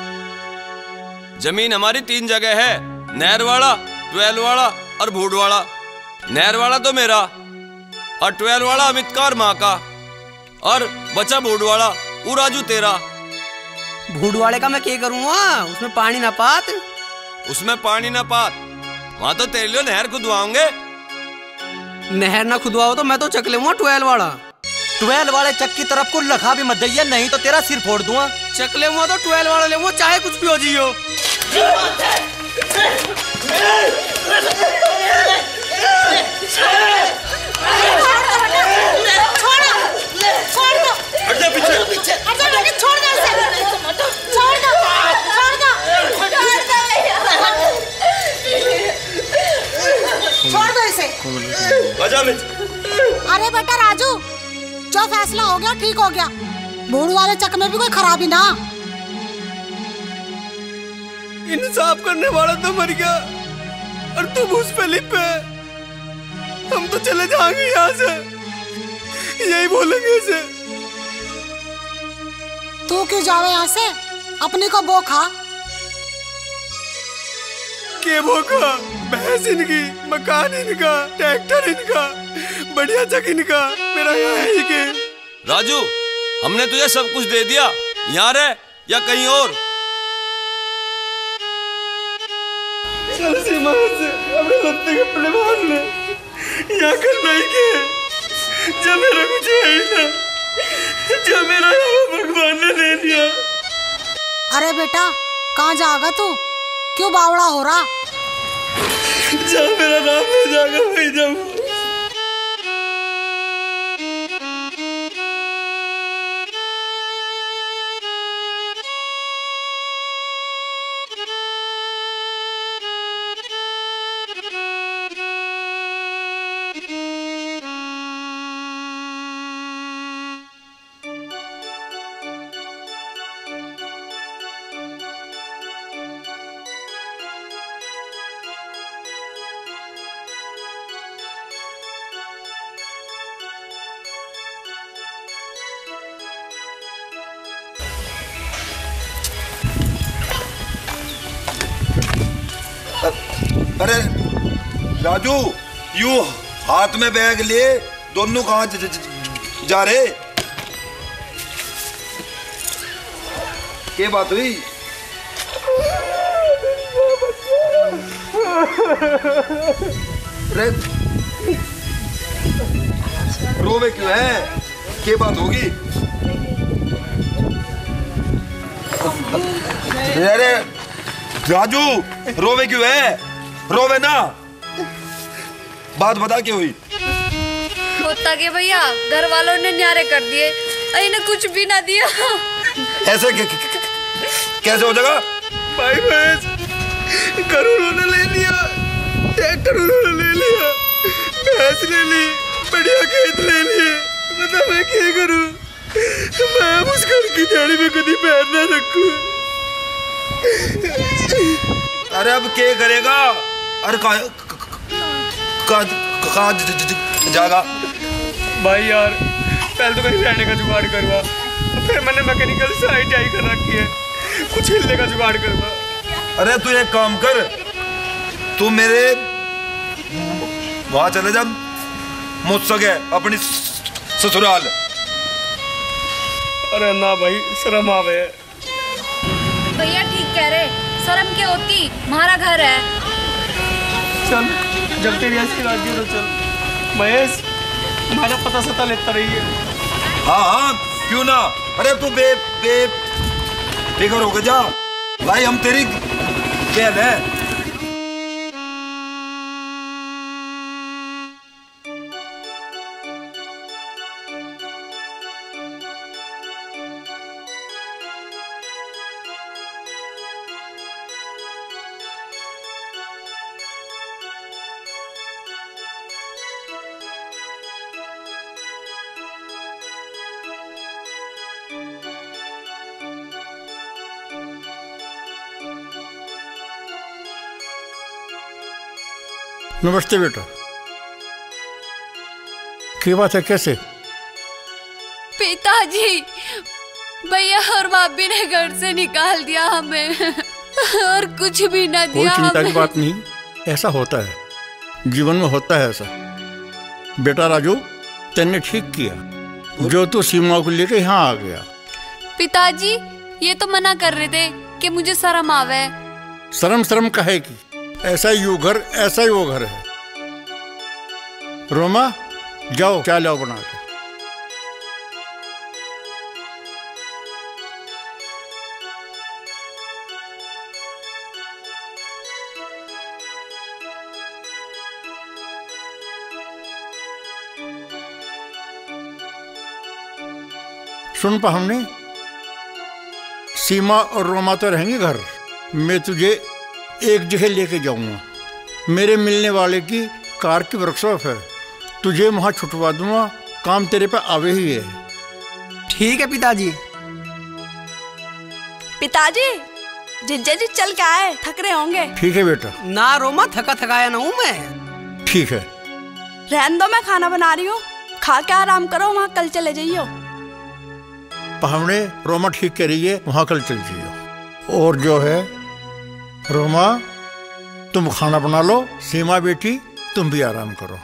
जमीन हमारी तीन जगह है, नहर वाला, ट्वेल्व वाला और भूड वाला। नहर वाला तो मेरा और ट्वेल्व वाला अमित का और माँ का, और बचा भूड वाला, वो राजू तेरा। भूड वाले का मैं क्या करूँगा? उसमें पानी ना पात। उसमें पानी ना पात, वहां तो तेरे लिए नहर खुदवाओगे। नहर ना खुदवाओ तो मैं तो चक लूंगा ट्वेल्व वाला। ट्वेल्व वाले चक की तरफ को लखा भी मत जाइए, नहीं तो तेरा सिर फोड़ दूंगा। चक लेऊंगा तो ट्वेल्व वाला लेऊंगा, चाहे कुछ भी हो जियो। अरे बेटा राजू, जो फैसला हो गया ठीक हो गया। बूढ़ वाले चक में भी कोई खराबी ना। इंसाफ करने वाला तो मर गया और तुम उस पे लिपे। हम तो चले जाएंगे यहाँ से, यही बोलेंगे इसे। तू क्यों जावे यहाँ से? अपनी को बो खा। के बो खा? भैंस इनकी, मकान इनका, ट्रैक्टर इनका, बढ़िया जग इनका, मेरा यहाँ है ही के। राजू, हमने तुझे सब कुछ दे दिया, यहाँ रह या कहीं और। चल सीमा से अपने लत्ते कपड़े बांध ले, यहाँ करना ही के। जब मेरा कुछ है ही ना, जब मेरा भगवान ने ले लिया। अरे बेटा, कहाँ जाएगा तू? क्यों बावड़ा हो रहा? जब मेरा नाम ले जाएगा वही जाऊँ। अरे राजू, यू हाथ में बैग लिए दोनों कहाँ जा रहे? क्या बात हुई? अरे रोवे क्यों है? क्या बात होगी? अरे राजू, रोवे क्यों है? रोवे ना, बात बता क्या हुई? होता के भैया, घर वालों ने न्यारे कर दिए, इन्हें कुछ भी ना दिया। ऐसे क, क, क, कैसे हो जाएगा? भाई भैंस घर उन्होंने ले लिया, ट्रैक्टर उन्होंने ले लिया, भैंस ले ली, बढ़िया खेत ले लिए। बता मैं क्या करूं? मैं उस घर की दिहाड़ी में कभी पैर ना रखूं। अरे अब क्या करेगा? अरे कहाँ कहाँ जाएगा? भाई यार, पहले तो कहीं रहने का जुगाड़ करवा, फिर मैंने मैकेनिकल साइट आई कर रखी है, कुछ हिलने का जुगाड़ करवा। अरे तू एक काम कर, तू मेरे वहां चले जा, मुझसे अपनी ससुराल। अरे ना भाई, शर्म आवे। भैया ठीक कह रहे, शर्म क्या होती, हमारा घर है। चल, जब तेरी ऐसी राजी तो चल। महेश, हमारा पता सता लेता रही है। हाँ हाँ, क्यों ना। अरे तू बे बे बेघर हो गया जा भाई, हम तेरी क्या है। नमस्ते बेटा, क्या बात है? कैसे? पिताजी, भैया और भाभी ने घर से निकाल दिया हमें और कुछ भी ना दिया। कोई चिंता हमें। की बात नहीं, ऐसा होता है, जीवन में होता है ऐसा। बेटा राजू, तूने ठीक किया जो तू सीमा को लेकर यहाँ आ गया। पिताजी, ये तो मना कर रहे थे कि मुझे शर्म आवे। शर्म शर्म काहे की, ऐसा ही वो घर, ऐसा ही वो घर है। रोमा, जाओ चाय लाओ बना के। सुन पा, हमने सीमा और रोमा तो रहेंगे घर, मैं तुझे एक जगह लेके जाऊंगा। मेरे मिलने वाले की कार की वर्कशॉप है, तुझे वहां छुटवा दूंगा, काम तेरे पे आवे ही है। ठीक है पिताजी। पिताजी, जिज्जा जी चल के आए, थक रहे होंगे। ठीक है बेटा। ना रोमा, थका थकाया ना हूँ मैं। ठीक है। रहने दो, मैं खाना बना रही हूँ, खा के आराम करो, वहाँ कल चले जाइयो। पहावने रोमा ठीक कर रही है, वहाँ कल चल जियो। और जो है रोमा, तुम खाना बना लो, सीमा बेटी तुम भी आराम करो।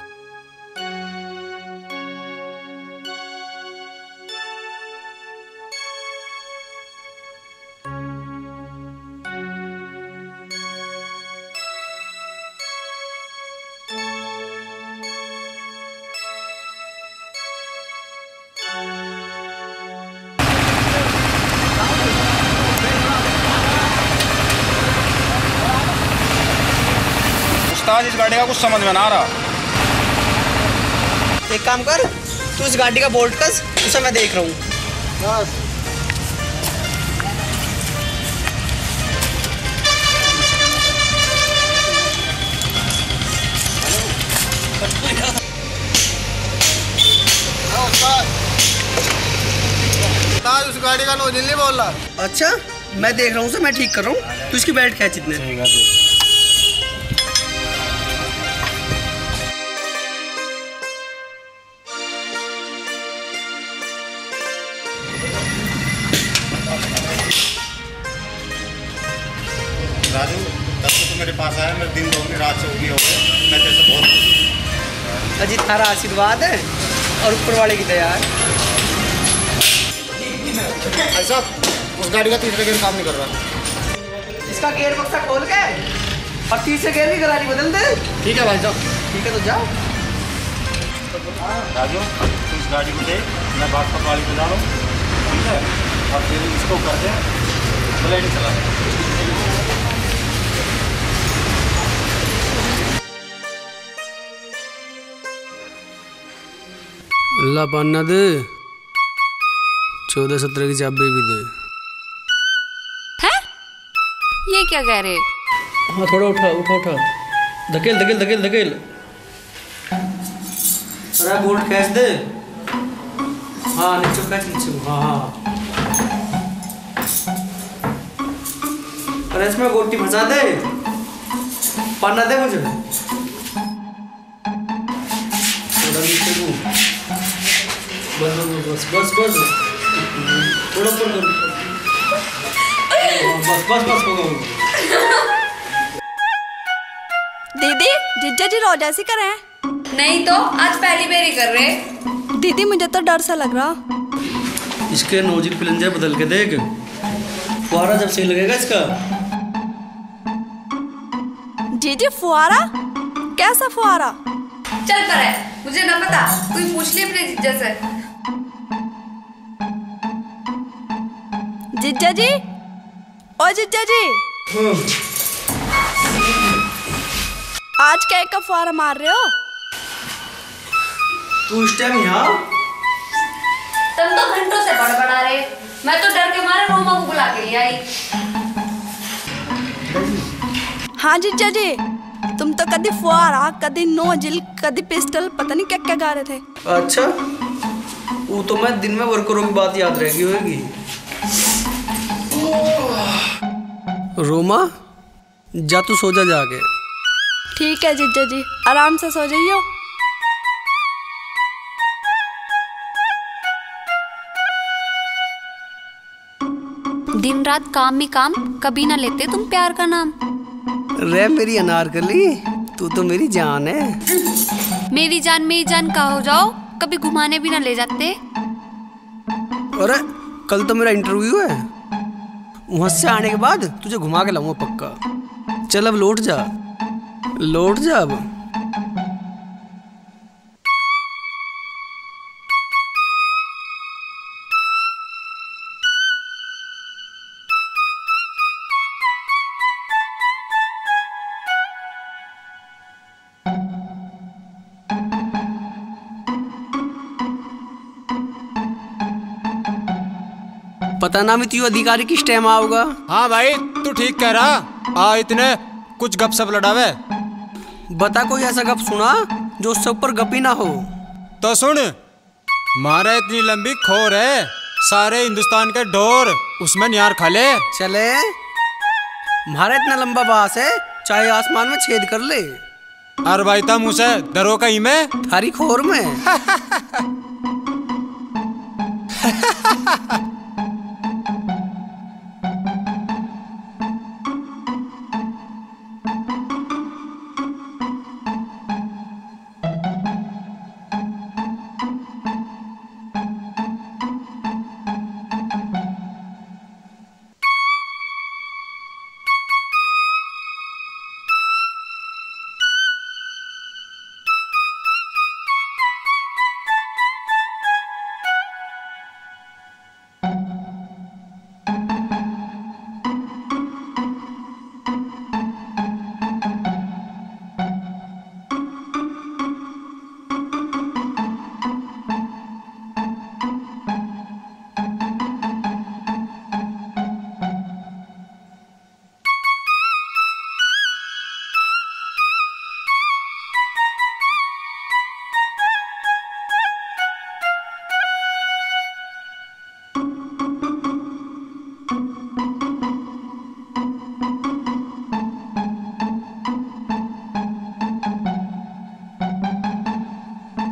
उस्ताद, इस गाड़ी का कुछ समझ में ना आ रहा। एक काम कर, तू इस गाड़ी का बोल्ट कस, उसे मैं देख रहा हूँ। उस्ताद, उस गाड़ी का नोजल नहीं बोल रहा। अच्छा, मैं देख रहा हूँ, उसे मैं ठीक कर रहा हूँ। तू इसकी बेल्ट खींच इतने। राजू, तब से तो मेरे पास आया, मेरे दिन दोगुनी रात से उगी हो गए। मैं तेरे से बहुत खुश हूँ। अजी थारा आशीर्वाद है और ऊपर वाले की दया है। भाई साहब, उस गाड़ी का तीसरा गेयर काम नहीं कर रहा। इसका गेयर बक्सा खोल के और तीसरे गेयर की गरारी बदल दे। ठीक है भाई साहब। ठीक है, तो जाओ। राजू, तू इस गाड़ी को देख, मैं बागपत वाली को जा रहा हूँ, ठीक है? और फिर इसको कर दे, ब्लेड चला। अल्लाह पाना दे, चौदह सत्रह की चाबी भी दे। हैं? ये क्या कह रहे? हाँ, थोड़ा उठा उठा उठा, धकेल धकेल धकेल धकेल। अरे बोल्ट खींच दे। हाँ, नीचे खींच, नीचे। हाँ हाँ। अरे इसमें गोटी फंसा दे, पन्ना दे मुझे। थोड़ा नीचे को, बस बस बस बस, थोड़ा ऊपर कर, बस बस बस हो गया। दीदी, जीजा जी रोज ऐसी कर रहे हैं? नहीं तो आज पहली बार ही कर रहे। दीदी, मुझे तो डर सा लग रहा। इसके नोजिल प्लंजर बदल के देख, फुहारा जब सही लगेगा इसका। जीजी, फुहारा? कैसा फुहारा? चल कर है, मुझे ना पता, कोई पूछ ले अपने जीजा से। जीजा जी, ओ जीजा जी, आज क्या का फुहारा मार रहे हो? तू इस टाइम यहाँ? तुम तो घंटों से बड़बड़ा रहे, मैं तो डर के मारे रोमा को बुला के ले आई। हाँ जीजा जी, तुम तो कभी फुहारा, कभी नोजिल, कभी पिस्टल, पता नहीं क्या क्या गा रहे थे। अच्छा, वो तो मैं दिन में वर्करों की बात याद रहेगी होगी। रोमा, जा तू सो जा जाके। ठीक है जीजा जी, आराम से सो जाइयो। दिन रात काम ही काम, कभी ना लेते तुम प्यार का नाम। रे मेरी अनारकली, तू तो मेरी जान है। मेरी जान मेरी जान का हो जाओ, कभी घुमाने भी ना ले जाते। अरे कल तो मेरा इंटरव्यू है, वहां से आने के बाद तुझे घुमा के लाऊंगा पक्का। चल अब लौट जा, लौट जा अब। पता ना भी तू अधिकारी किस टाइम आओगा। हाँ भाई, तू ठीक कह रहा। आ इतने कुछ गप सप लड़ावे। बता कोई ऐसा गप सुना जो उससे ऊपर गपी ना हो। तो सुन, मारा इतनी लंबी खोर है, सारे हिंदुस्तान के ढोर उसमें निहार खा ले। चले, मारा इतना लंबा बास है, चाहे आसमान में छेद कर ले। अरे भाई तम उसे दरो कहीं में, थारी खोर में।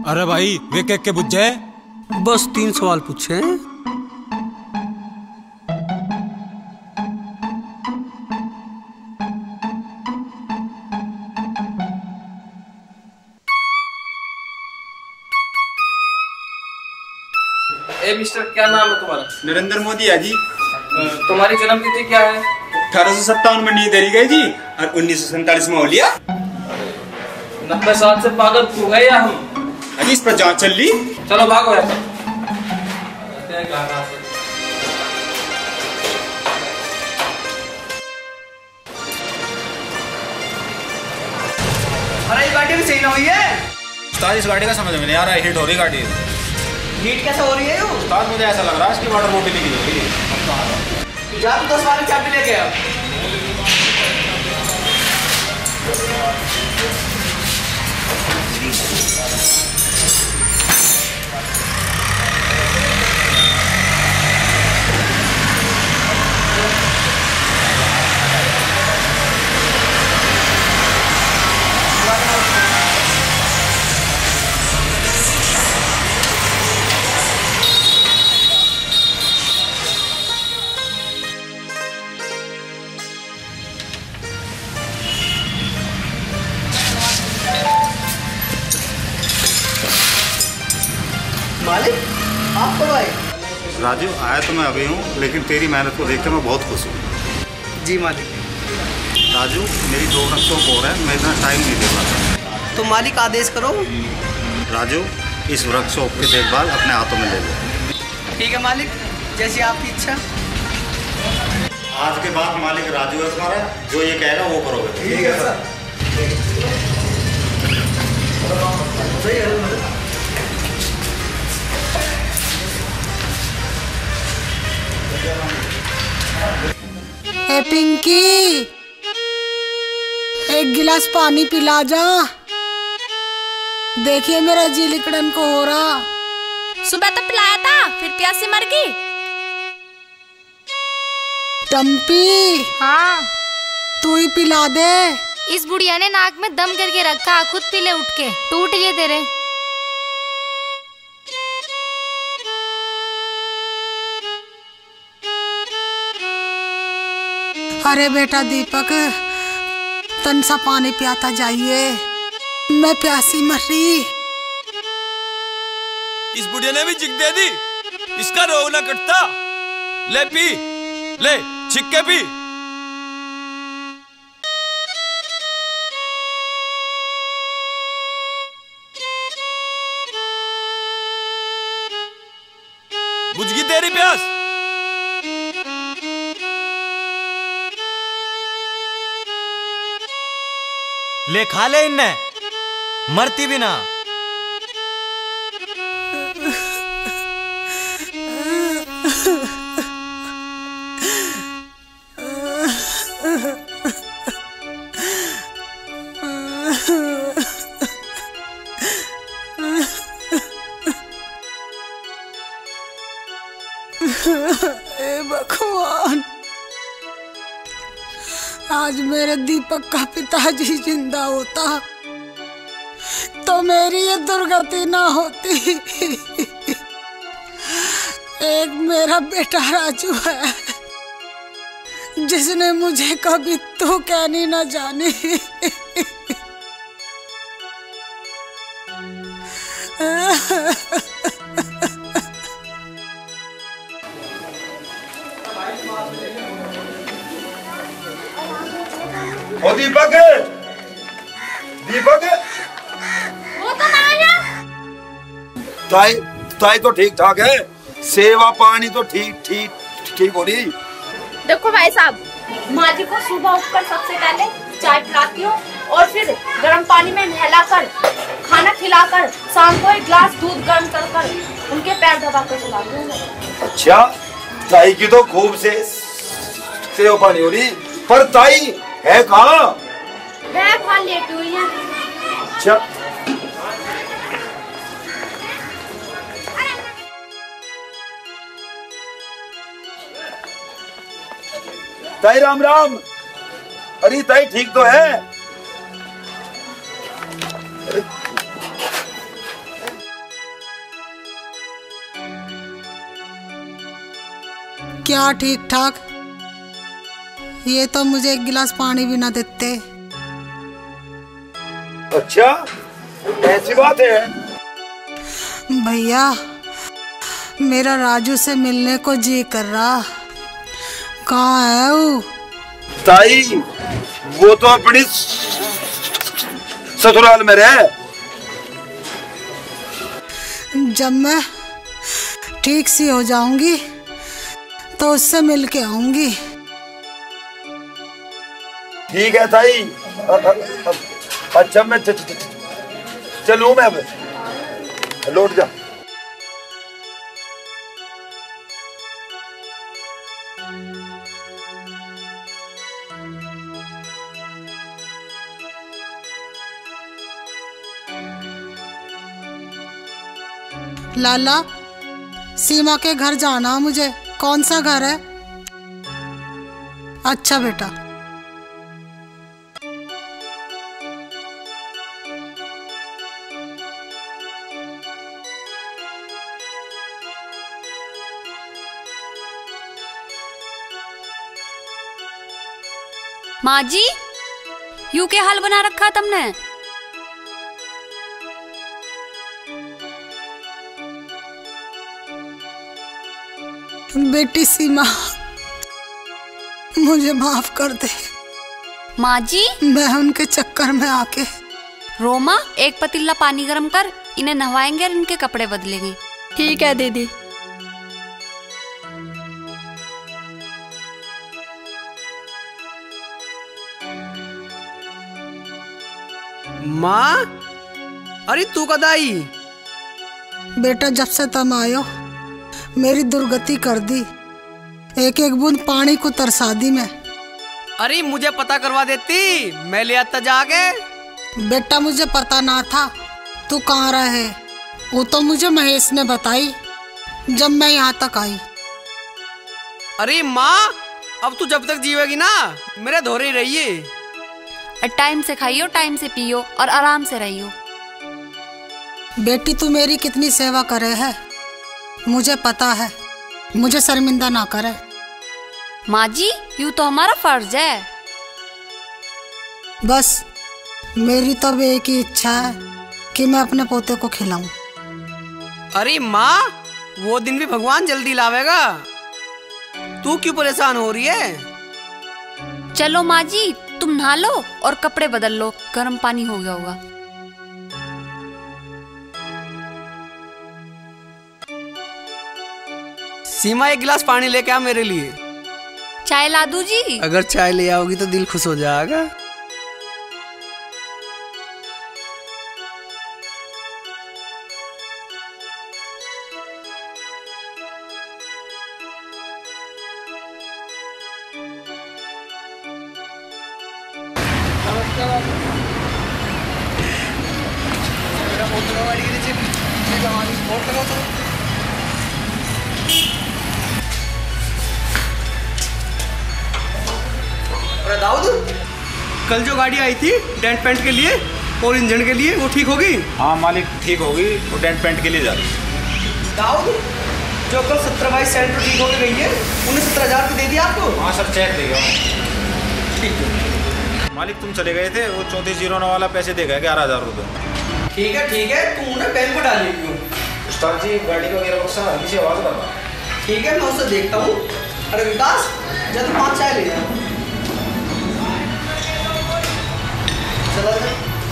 अरे भाई वे के के बुझ जाए। बस तीन सवाल पूछे हैं। ए मिस्टर, क्या नाम है तुम्हारा? नरेंद्र मोदी है जी। तुम्हारी जन्म तिथि क्या है? अठारह सौ सत्तावन में नींद दे गई जी और उन्नीस सौ सैतालीस में हो लिया। नब्बे साल से पागल क्यों गए या हम? अजी इस पर जांच चल ली। चलो भागो यार। अरे ये गाड़ी भी सही ना हुई है। उस्ताद इस गाड़ी का समझ में नहीं आ रहा है, हिट हो रही गाड़ी। हीट कैसे हो रही है? उस्ताद मुझे ऐसा लग रहा है इसकी वाटर बोतल लीक हो रही है। जा तू दस वाली चाबी लेके आ। मालिक आप कब आए? राजू आया तो मैं अभी हूँ, लेकिन तेरी मेहनत को देखकर मैं बहुत खुश हूँ। जी मालिक। राजू मेरी दो वृक्षों को हो रहा है, मैं इतना टाइम नहीं दे पाता। तो मालिक आदेश करो। राजू इस वृक्षों की देखभाल अपने हाथों में ले लो। ठीक है मालिक, जैसी आपकी इच्छा। आज के बाद मालिक राजू है तुम्हारा, जो ये कहेगा वो करोगे। ठीक है सर। ए पिंकी, एक गिलास पानी पिला जा। देखिए मेरा जी लिकड़न को हो रहा। सुबह तो पिलाया था, फिर प्यासी मर गई। टम्पी, हाँ तू ही पिला दे। इस बुढ़िया ने नाक में दम करके रखा, खुद पी ले उठ के। टूट गए तेरे। अरे बेटा दीपक, तन सा पानी पियाता जाइए, मैं प्यासी मर रही। इस बुढ़िया ने भी चिक दे दी, इसका रोग ना कटता। ले पी, ले छिक के पी। बुझ गई तेरी प्यास? ले खा ले इन्ने, मरती भी ना। ए भगवान, आज मेरे दीपक का पिताजी जिंदा होता तो मेरी ये दुर्गति ना होती। एक मेरा बेटा राजू है जिसने मुझे कभी तो कहनी ना जानी। ओ दीपक, दीपक वो तो ना आया। ताई ताई तो ठीक ठाक है, सेवा पानी तो ठीक ठीक ठीक हो रही। देखो भाई साहब, माँ जी को सुबह उठकर सबसे पहले चाय पिलाती हूँ और फिर गर्म पानी में नहलाकर खाना खिलाकर शाम को एक गिलास दूध गर्म कर कर उनके पैर दबा कर सुलाती हूँ। अच्छा, ताई की तो खूब से सेवा पानी हो रही, पर ताई है कहाँ? है कहाँ, लेटी हुई है। अच्छा, ताई राम राम। अरे ताई ठीक तो है? क्या ठीक ठाक? ये तो मुझे एक गिलास पानी भी ना देते। अच्छा, ऐसी बात है? भैया, मेरा राजू से मिलने को जी कर रहा। कहाँ है वो? ताई, वो तो अपनी ससुराल में रहे। जब मैं ठीक सी हो जाऊंगी तो उससे मिल के आऊंगी। ठीक है ताई। अ- अ- अ- अच्छा मैं च- च- च- चलूं मैं? लौट जा। लाला, सीमा के घर जाना मुझे। कौन सा घर है? अच्छा बेटा। माँ जी, यू के हाल बना रखा तुमने? बेटी सीमा, मुझे माफ कर दे। माँ जी, मैं उनके चक्कर में आके। रोमा, एक पतीला पानी गरम कर, इन्हें नहवाएंगे और इनके कपड़े बदलेंगे। ठीक है दीदी। माँ, अरे तू कद आई? बेटा, जब से तुम आयो मेरी दुर्गति कर दी। एक एक बूंद पानी को तरसा दी मैं। अरे मुझे पता करवा देती, मैं ले आता जाके। बेटा, मुझे पता ना था तू कहाँ रहे। वो तो मुझे महेश ने बताई जब मैं यहाँ तक आई। अरे माँ, अब तू जब तक जीवेगी ना मेरे धोरे ही रहिए। टाइम से खाइयो, टाइम से पियो और आराम से रहियो। बेटी, तू मेरी कितनी सेवा करे है मुझे पता है। मुझे शर्मिंदा ना करे। माँ जी, यू तो हमारा फर्ज है। बस मेरी तो एक ही इच्छा है कि मैं अपने पोते को खिलाऊं। अरे माँ, वो दिन भी भगवान जल्दी लावेगा। तू क्यों परेशान हो रही है? चलो माँ जी, तुम नहा लो और कपड़े बदल लो, गर्म पानी हो गया होगा। सीमा, एक गिलास पानी लेके आ मेरे लिए। चाय ला दूं जी? अगर चाय ले आओगी तो दिल खुश हो जाएगा। दाऊद, कल जो गाड़ी आई थी डेंट पेंट के लिए और इंजन के लिए, वो ठीक होगी? हाँ मालिक, ठीक होगी। वो डेंट पेंट के लिए जा रही। दाऊद, जो कल सत्रह बाईस सेंटर ठीक होकर गई है, उन्हें सत्रह हजार रुपये दे दिया आपको? हाँ सर, चेक देगा। ठीक है मालिक, तुम चले गए थे, वो चौंतीस जीरो नौ वाला पैसे देगा ग्यारह हजार रुपये। ठीक है ठीक है, तुम उन्हें बैंक को डालिए। क्यों उस्ताद जी, गाड़ी का गियर बक्सा हल्की सी आवाज़ करना। ठीक है, मैं उसे देखता हूँ। अरे विकास, जब पाँच चाय ले जाओ। चला जा।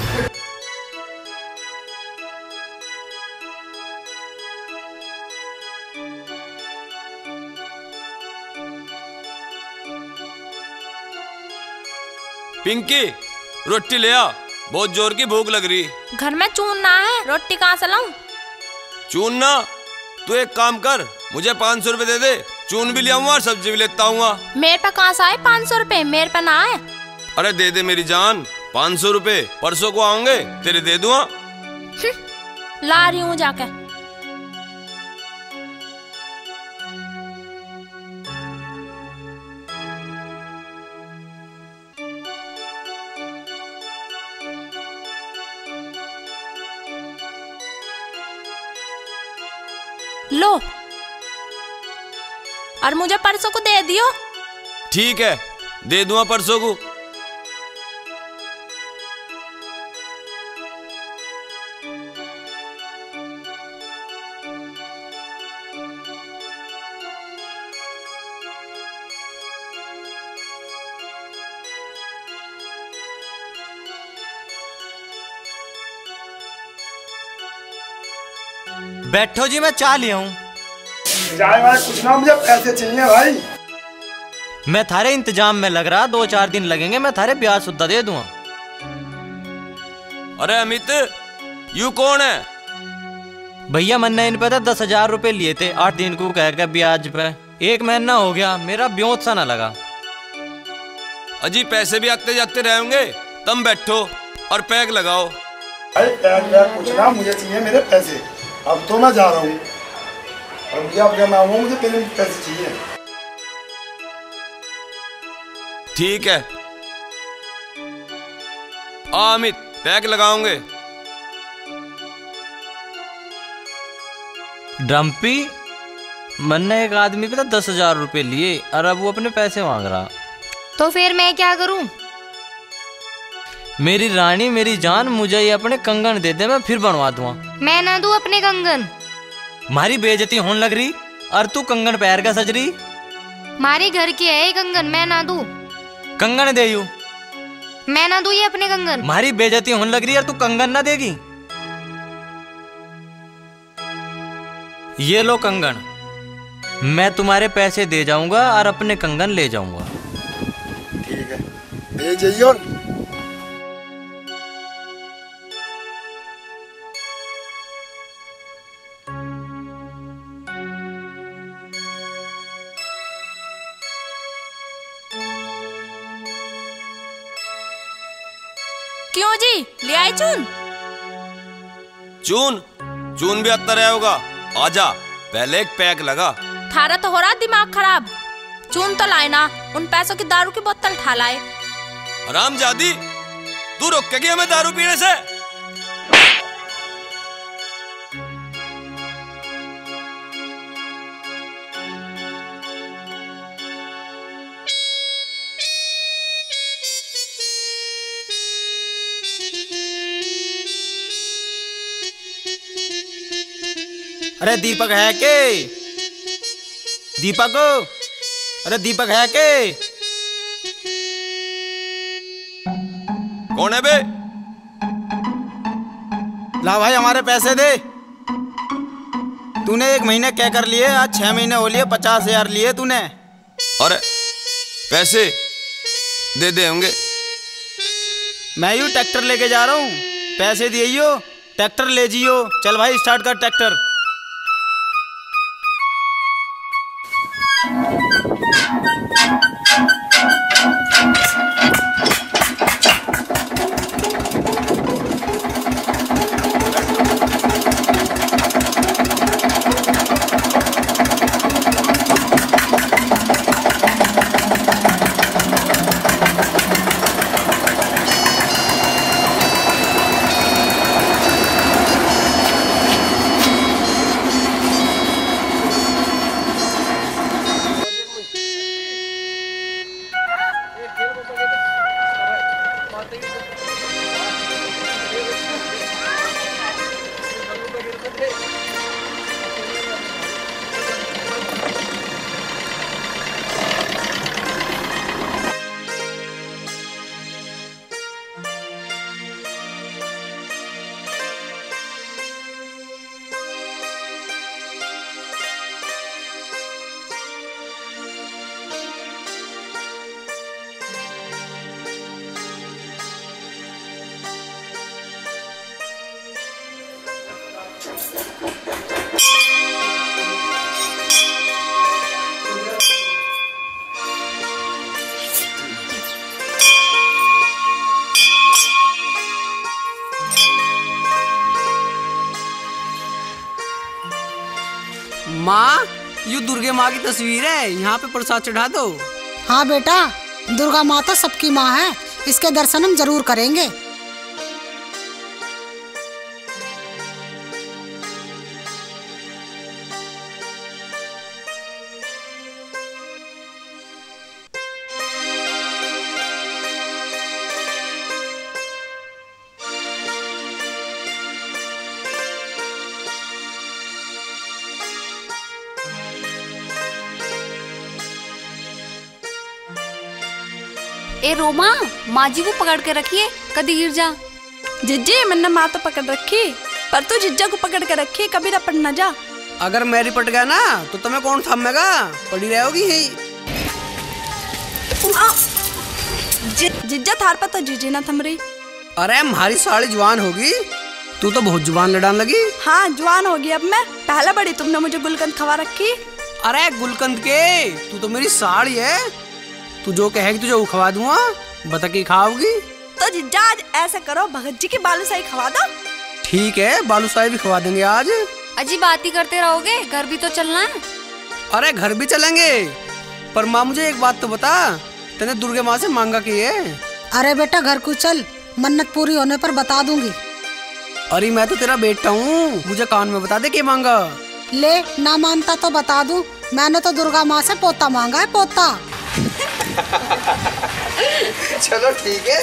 पिंकी, रोटी ले आ, बहुत जोर की भूख लग रही। घर में चून ना है, रोटी कहाँ से लाऊं? चून ना, तू एक काम कर, मुझे पाँच सौ रुपए दे दे, चून भी ले आऊंगा और सब्जी भी लेता आऊंगा। मेरे पे कहाँ से आए पाँच सौ रुपए? मेरे पे ना आए। अरे दे दे मेरी जान, पाँच सौ रुपए परसों को आऊंगे, तेरे दे दूंगा। ला रही हूँ जाके। लो, और मुझे परसों को दे दियो। ठीक है, दे दूंगा परसों को। बैठो जी, मैं चाह लिया हूँ। चाय वाय कुछ ना, मुझे पैसे चाहिए भाई। मैं थारे इंतजाम में लग रहा, दो चार दिन लगेंगे, मैं थारे ब्याज सुद्धा दे दूंगा। अरे अमित, यू कौन है? भैया मैंने इन पे दस हजार रुपए लिए थे, आठ दिन को कह के ब्याज पे। एक महीना हो गया, मेरा ब्योत सा ना लगा। अजी पैसे भी आते जाते रहेंगे, तुम बैठो और पैक लगाओ। भाई पैक वैक कुछ ना, मुझे चाहिए मेरे पैसे। अब तो मैं जा रहा हूँ और मुझे अब जब मैं आऊँगा मुझे पहले पैसे चाहिए। ठीक है अमित, पैक लगाओगे। डम्पी, मैंने एक आदमी पे तो दस हजार रुपए लिए और अब वो अपने पैसे मांग रहा। तो फिर मैं क्या करूं? मेरी रानी, मेरी जान, मुझे ये अपने कंगन दे दे, मैं फिर बनवा दूंगा। मैं ना दूं अपने कंगन? मारी बेइज्जती होने लग रही और तू कंगन पैर का सज रही। मारे घर की है ये कंगन, मैं ना दूं। कंगन दे यू, मैं ना दूं ये अपने कंगन। मारी बेइज्जती होने लग रही और तू कंगन ना देगी। ये लो कंगन, मैं तुम्हारे पैसे दे जाऊंगा और अपने कंगन ले जाऊंगा। ठीक है, दे जाइए। क्यों जी, ले आए चून? चून चून भी आता रहा होगा। आजा, पहले एक पैक लगा। थारा तो हो रहा दिमाग खराब। चून तो लाए ना, उन पैसों की दारू की बोतल ठा लाए। हरामजादी, तू रोकेगी हमें दारू पीने से? अरे दीपक है के? दीपक, अरे दीपक है के? कौन है बे? ला भाई हमारे पैसे दे। तूने एक महीने क्या कर लिए, आज छह महीने हो लिए, पचास हजार लिए तूने। अरे पैसे दे दे होंगे। मैं यू ट्रैक्टर लेके जा रहा हूँ, पैसे दियो, ट्रैक्टर ले जियो। चल भाई स्टार्ट कर ट्रैक्टर। माँ, यू दुर्गे माँ की तस्वीर है, यहाँ पे प्रसाद चढ़ा दो। हाँ बेटा, दुर्गा माता सबकी माँ है, इसके दर्शन हम जरूर करेंगे। ए रोमा, माँ जी को पकड़ के रखिए, कभी गिर जा। जिज्जी मैंने माँ तो पकड़ रखी, पर तू जिज्जा को पकड़ के रखी, कभी रपट न जा। अगर मेरी पट गया ना तो तुम्हें कौन थमेगा, पड़ी रहोगी ही। जिज्जा थार पर तो जीजी ना थम रही। अरे हमारी साड़ी जवान होगी, तू तो बहुत जुबान लड़ान लगी। हाँ जवान होगी अब मैं, पहले बड़ी तुमने मुझे गुलकंद खवा रखी। अरे गुलकंद के, तू तो मेरी साड़ी है, तू जो कहेगी तुझे वो खवा दूंगा, बता के खाओगी। तो जिज्जा आज ऐसे करो, भगत जी की बालूशाही खवा दो। ठीक है, बालूशाही भी खवा देंगे आज। अजी बात ही करते रहोगे, घर भी तो चलना है। अरे घर भी चलेंगे, पर माँ मुझे एक बात तो बता, तेने दुर्गे माँ से मांगा की है? अरे बेटा घर को चल, मन्नत पूरी होने पर बता दूंगी। अरे मैं तो तेरा बेटा हूँ, मुझे कान में बता दे क्या मांगा। ले ना मानता तो बता दूं, मैंने तो दुर्गा माँ से पोता मांगा है, पोता। चलो ठीक है।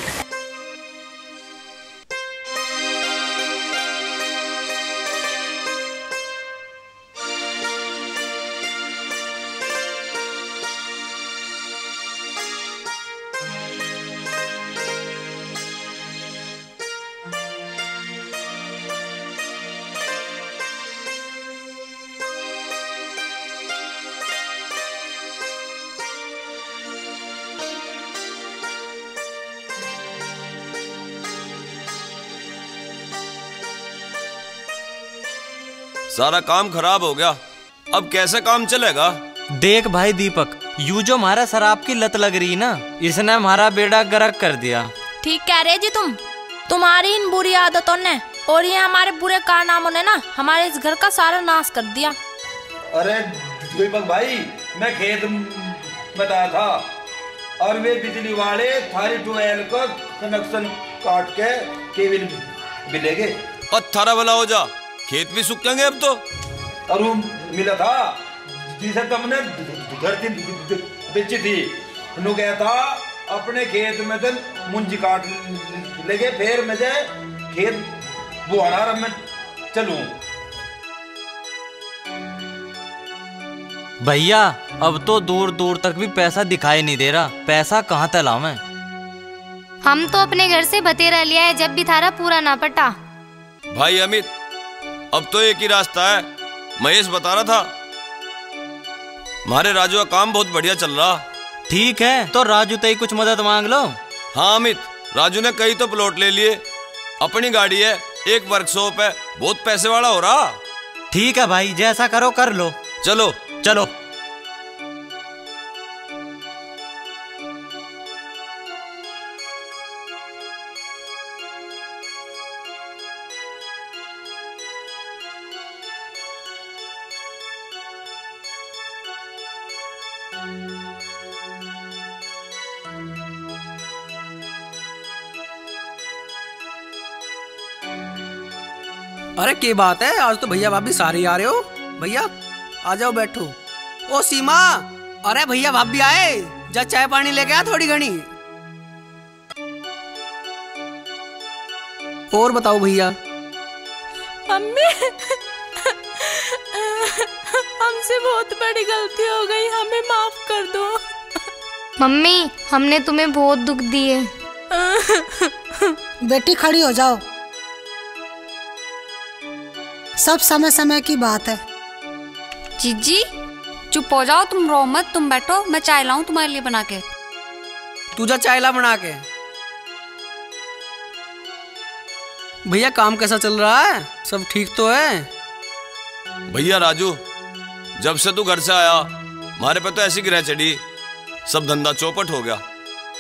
सारा काम खराब हो गया, अब कैसे काम चलेगा? देख भाई दीपक, यू जो हमारा शराब की लत लग रही ना, इसने हमारा बेड़ा गर्क कर दिया। ठीक कह रहे जी तुम, तुम्हारी इन बुरी आदतों ने और ये हमारे बुरे कारनामों ने ना हमारे इस घर का सारा नाश कर दिया। अरे दीपक भाई, मैं खेत में आया था और वे बिजली वाले थारी ट्यूबवेल का कनेक्शन काट के केबल भी ले गए। और थारा भला हो जा, खेत भी सूख जाएंगे अब तो। और वो मिला था जिसे तुमने धरती बेची थी, नु गया था अपने खेत में तो मुंजी काट लगे, फिर मुझे खेत बुहारा में चलूं। भैया अब तो दूर दूर तक भी पैसा दिखाई नहीं दे रहा, पैसा कहाँ तलाऊं मैं? हम तो अपने घर से बतेरा लिया है, जब भी थारा पूरा ना पटा। भाई अमित, अब तो एक ही रास्ता है, महेश बता रहा था, हमारे राजू का काम बहुत बढ़िया चल रहा। ठीक है, तो राजू तई कुछ मदद मांग लो। हाँ अमित, राजू ने कई तो प्लॉट ले लिए, अपनी गाड़ी है, एक वर्कशॉप है, बहुत पैसे वाला हो रहा। ठीक है भाई, जैसा करो कर लो। चलो चलो। अरे क्या बात है, आज तो भैया भाभी सारे आ रहे हो। भैया आ जाओ बैठो। ओ सीमा, अरे भैया भाभी आए, जा चाय पानी लेके आ थोड़ी घनी। और बताओ भैया। मम्मी हमसे बहुत बड़ी गलती हो गई, हमें माफ कर दो। मम्मी हमने तुम्हें बहुत दुख दिए। बेटी खड़ी हो जाओ, सब समय समय की बात है। जीजी चुप हो जाओ, तुम रो मत, तुम बैठो, मैं चाय लाऊं तुम्हारे लिए बना के। तू जा चाय ला बना के। भैया काम कैसा चल रहा है, सब ठीक तो है? भैया राजू, जब से तू घर से आया हमारे पे तो ऐसी गिरह चढ़ी, सब धंधा चौपट हो गया।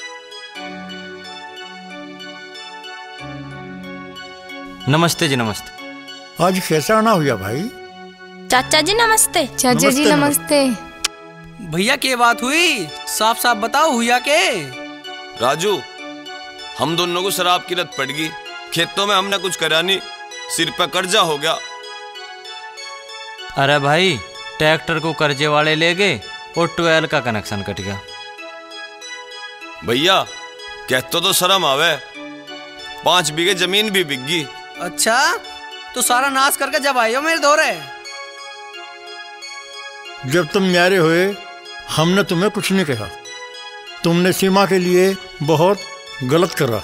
नमस्ते जी नमस्ते। आज कैसा आना हुआ भाई? चाचा जी नमस्ते। चाचा जी नमस्ते। भैया क्या बात हुई, साफ साफ बताओ हुआ के? राजू, हम दोनों को शराब की लत पड़ गई, खेतों में हमने कुछ करा नहीं, सिर पे कर्जा हो गया। अरे भाई, ट्रैक्टर को कर्जे वाले ले गए और ट्वेल्व का कनेक्शन कट गया। भैया कहते तो शर्म आवे, पांच बीघे जमीन भी बिक गई। अच्छा, तो सारा नाश करके जब आए हो मेरे दौरे? जब तुम न्यारे हुए हमने तुम्हें कुछ नहीं कहा, तुमने सीमा के लिए बहुत गलत करा।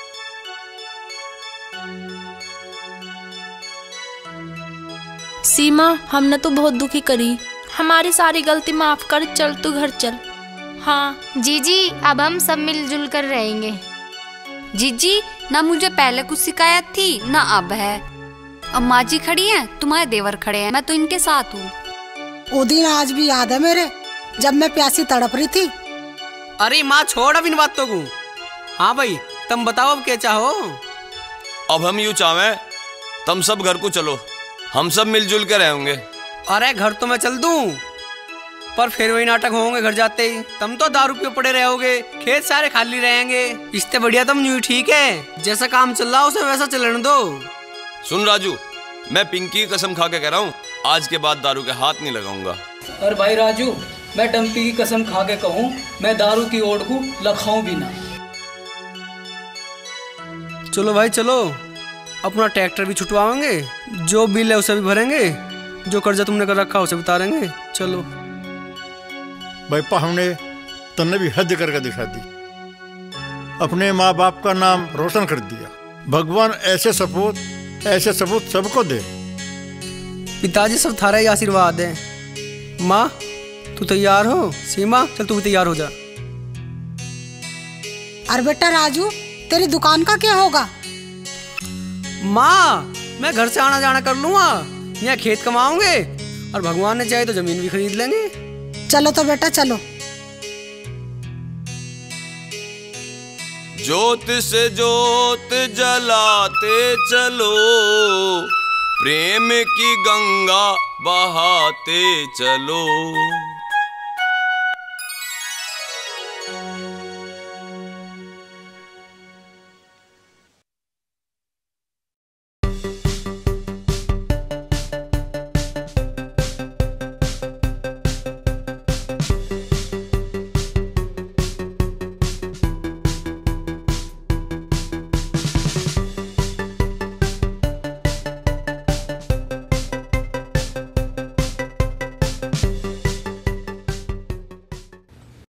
सीमा, हमने तो बहुत दुखी करी, हमारी सारी गलती माफ कर, चल तू घर चल। हाँ जीजी, अब हम सब मिलजुल कर रहेंगे। जीजी, ना मुझे पहले कुछ शिकायत थी ना अब है। अब माँ जी खड़ी हैं, तुम्हारे देवर खड़े हैं, मैं तो इनके साथ हूँ। वो दिन आज भी याद है मेरे, जब मैं प्यासी तड़प रही थी। अरे माँ छोड़ अब इन बातों को। हाँ भाई, तुम बताओ अब क्या चाहो। अब हम यूँ चाहें, तुम सब घर को चलो, हम सब मिलजुल के रहेंगे। अरे घर तो मैं चल दूं, पर फिर वही नाटक होंगे घर जाते ही। तुम तो दारू पे पड़े रहोगे, खेत सारे खाली रहेंगे। इससे बढ़िया तुम यूं ठीक है, जैसा काम चल रहा उसे वैसा चलने दो। सुन राजू, मैं पिंकी की कसम खा के कह रहा हूँ, आज के बाद दारू के हाथ नहीं लगाऊंगा। और भाई राजू, मैं डम्पी की कसम खा के कहूँ, मैं दारू की ओट को लखाऊं भी ना। चलो भाई चलो, अपना ट्रैक्टर भी छुटवाएंगे, जो बिल है उसे भी भरेंगे, जो कर्जा तुमने कर रखा उसे भी उतारेंगे। चलो भाई पा, हमने तुमने भी हद करके दिखा दी, अपने माँ बाप का नाम रोशन कर दिया। भगवान ऐसे सपूत ऐसे सबूत सबको दे। पिताजी सब थारा ही आशीर्वाद है। माँ तू तैयार हो? सीमा चल तू भी तैयार हो जा। अरे बेटा राजू, तेरी दुकान का क्या होगा? माँ मैं घर से आना जाना कर लूंगा, यहाँ खेत कमाऊंगे और भगवान ने चाहे तो जमीन भी खरीद लेंगे। चलो तो बेटा चलो। ज्योत से ज्योत जलाते चलो, प्रेम की गंगा बहाते चलो।